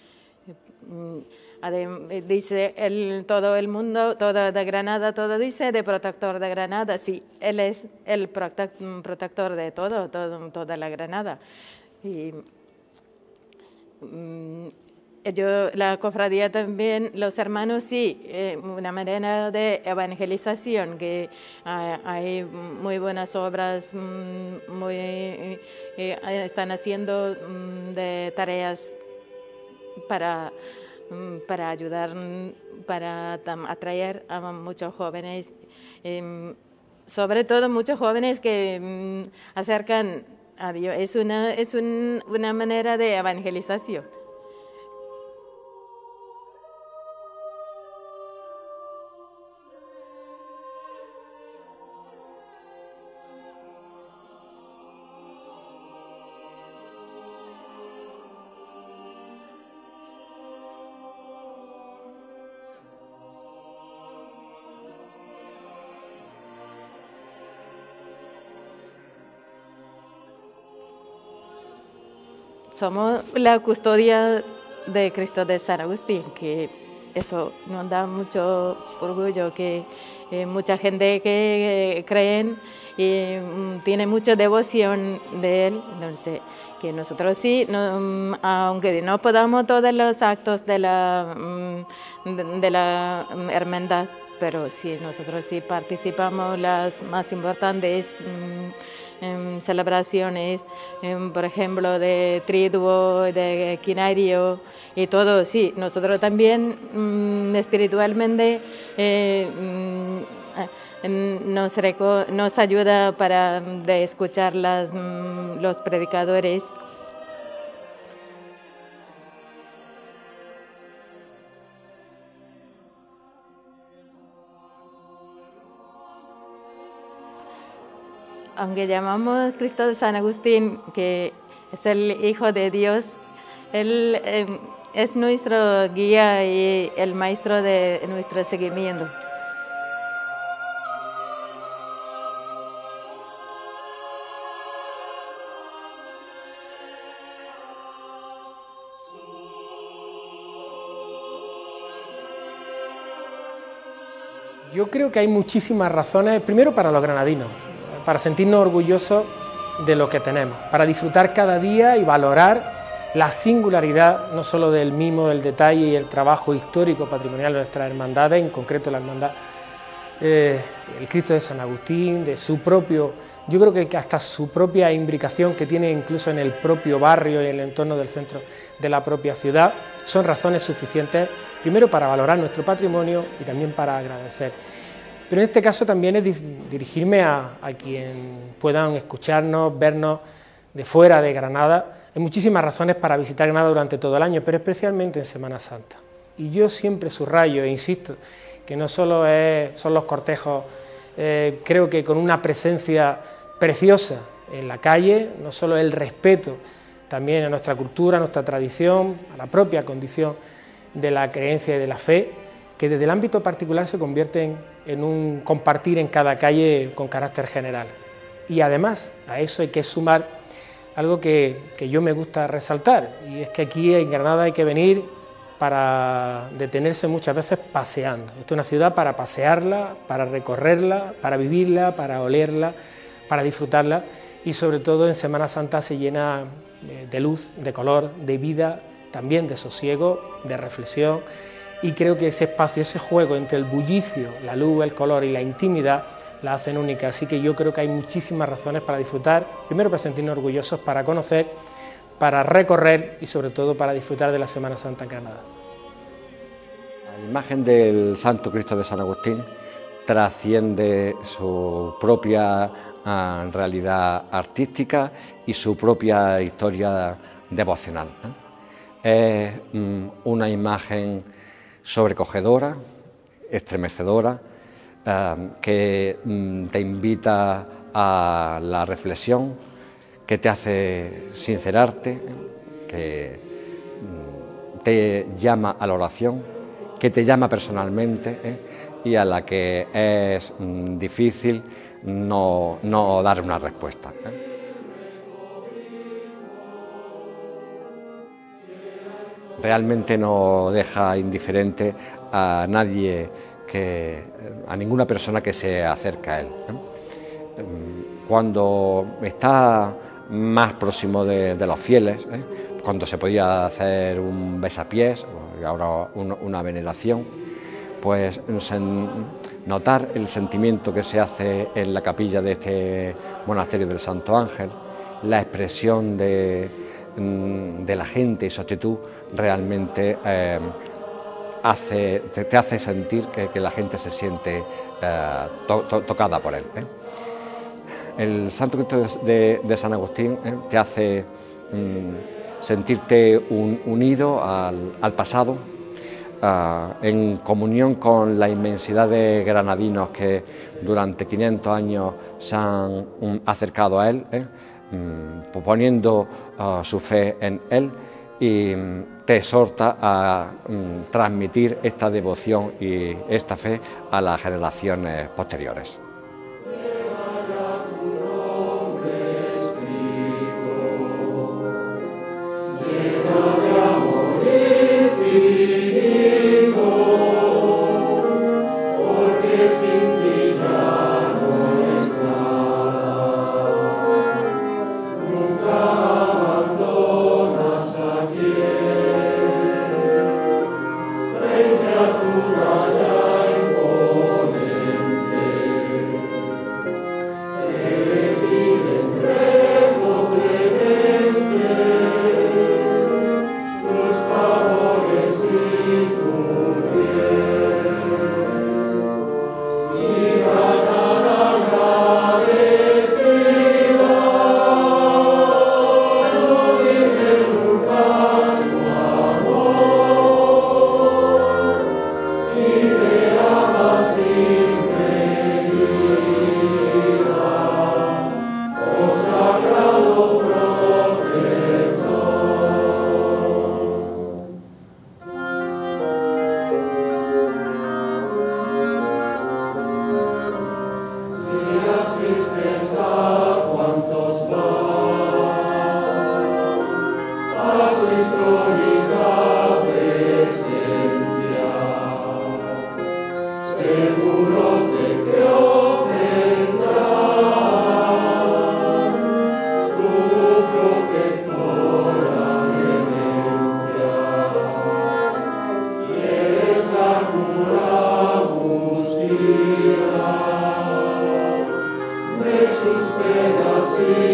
Um, dice el, todo el mundo, todo de Granada, todo dice de protector de Granada. Sí, él es el protector de todo, todo toda la Granada. Y, um, Yo, la cofradía también, los hermanos sí, eh, una manera de evangelización, que eh, hay muy buenas obras, muy, eh, eh, están haciendo mm, de tareas para, mm, para ayudar, para tam, atraer a muchos jóvenes, eh, sobre todo muchos jóvenes que mm, acercan a Dios. Es una, es un, una manera de evangelización. Somos la custodia de Cristo de San Agustín, que eso nos da mucho orgullo, que eh, mucha gente que eh, creen y um, tiene mucha devoción de él. Entonces, que nosotros sí, no, um, aunque no podamos todos los actos de la, um, de, de la um, hermandad, pero sí, nosotros sí participamos las más importantes um, en celebraciones, en, por ejemplo, de triduo, de quinario y todo. Sí, nosotros también mmm, espiritualmente eh, mmm, nos, reco nos ayuda para de escuchar las, mmm, los predicadores. Aunque llamamos Cristo de San Agustín, que es el Hijo de Dios, Él eh, es nuestro guía y el maestro de nuestro seguimiento. Yo creo que hay muchísimas razones, primero para los granadinos, para sentirnos orgullosos de lo que tenemos, para disfrutar cada día y valorar la singularidad no solo del mimo, del detalle y el trabajo histórico patrimonial de nuestras hermandades, en concreto la hermandad eh, el Cristo de San Agustín, de su propio, yo creo que hasta su propia imbricación que tiene incluso en el propio barrio y en el entorno del centro de la propia ciudad, son razones suficientes, primero para valorar nuestro patrimonio y también para agradecer. Pero en este caso también es dirigirme a, a quien puedan escucharnos, vernos de fuera de Granada. Hay muchísimas razones para visitar Granada durante todo el año, pero especialmente en Semana Santa. Y yo siempre subrayo e insisto que no solo es, son los cortejos, eh, creo que con una presencia preciosa en la calle, no solo el respeto también a nuestra cultura, a nuestra tradición, a la propia condición de la creencia y de la fe, que desde el ámbito particular se convierten en un compartir en cada calle con carácter general. Y además a eso hay que sumar algo que, que yo me gusta resaltar, y es que aquí en Granada hay que venir para detenerse muchas veces paseando. Esta es una ciudad para pasearla, para recorrerla, para vivirla, para olerla, para disfrutarla, y sobre todo en Semana Santa se llena de luz, de color, de vida, también de sosiego, de reflexión, y creo que ese espacio, ese juego entre el bullicio, la luz, el color y la intimidad la hacen única. Así que yo creo que hay muchísimas razones para disfrutar, primero para sentirnos orgullosos, para conocer, para recorrer y sobre todo para disfrutar de la Semana Santa en Granada. La imagen del Santo Cristo de San Agustín trasciende su propia uh, realidad artística y su propia historia devocional, ¿eh? Es um, una imagen sobrecogedora, estremecedora, uh, que um, te invita a la reflexión, que te hace sincerarte, que um, te llama a la oración, que te llama personalmente, ¿eh? y a la que es um, difícil no, no dar una respuesta, ¿eh? Realmente no deja indiferente a nadie, que, a ninguna persona que se acerca a él, ¿eh? Cuando está más próximo de, de los fieles, ¿eh? cuando se podía hacer un besapiés, y ahora un, una veneración, pues notar el sentimiento que se hace en la capilla de este monasterio del Santo Ángel, la expresión de, de la gente y su actitud realmente eh, hace, te, te hace sentir que, que la gente se siente eh, to, to, tocada por él, ¿eh? El Santo Cristo de, de San Agustín ¿eh? te hace mm, sentirte un, unido al, al pasado, uh, en comunión con la inmensidad de granadinos que durante quinientos años se han um, acercado a él, ¿eh? um, poniendo uh, su fe en él, y um, te exhorta a um, transmitir esta devoción y esta fe a las generaciones posteriores. Sus penas y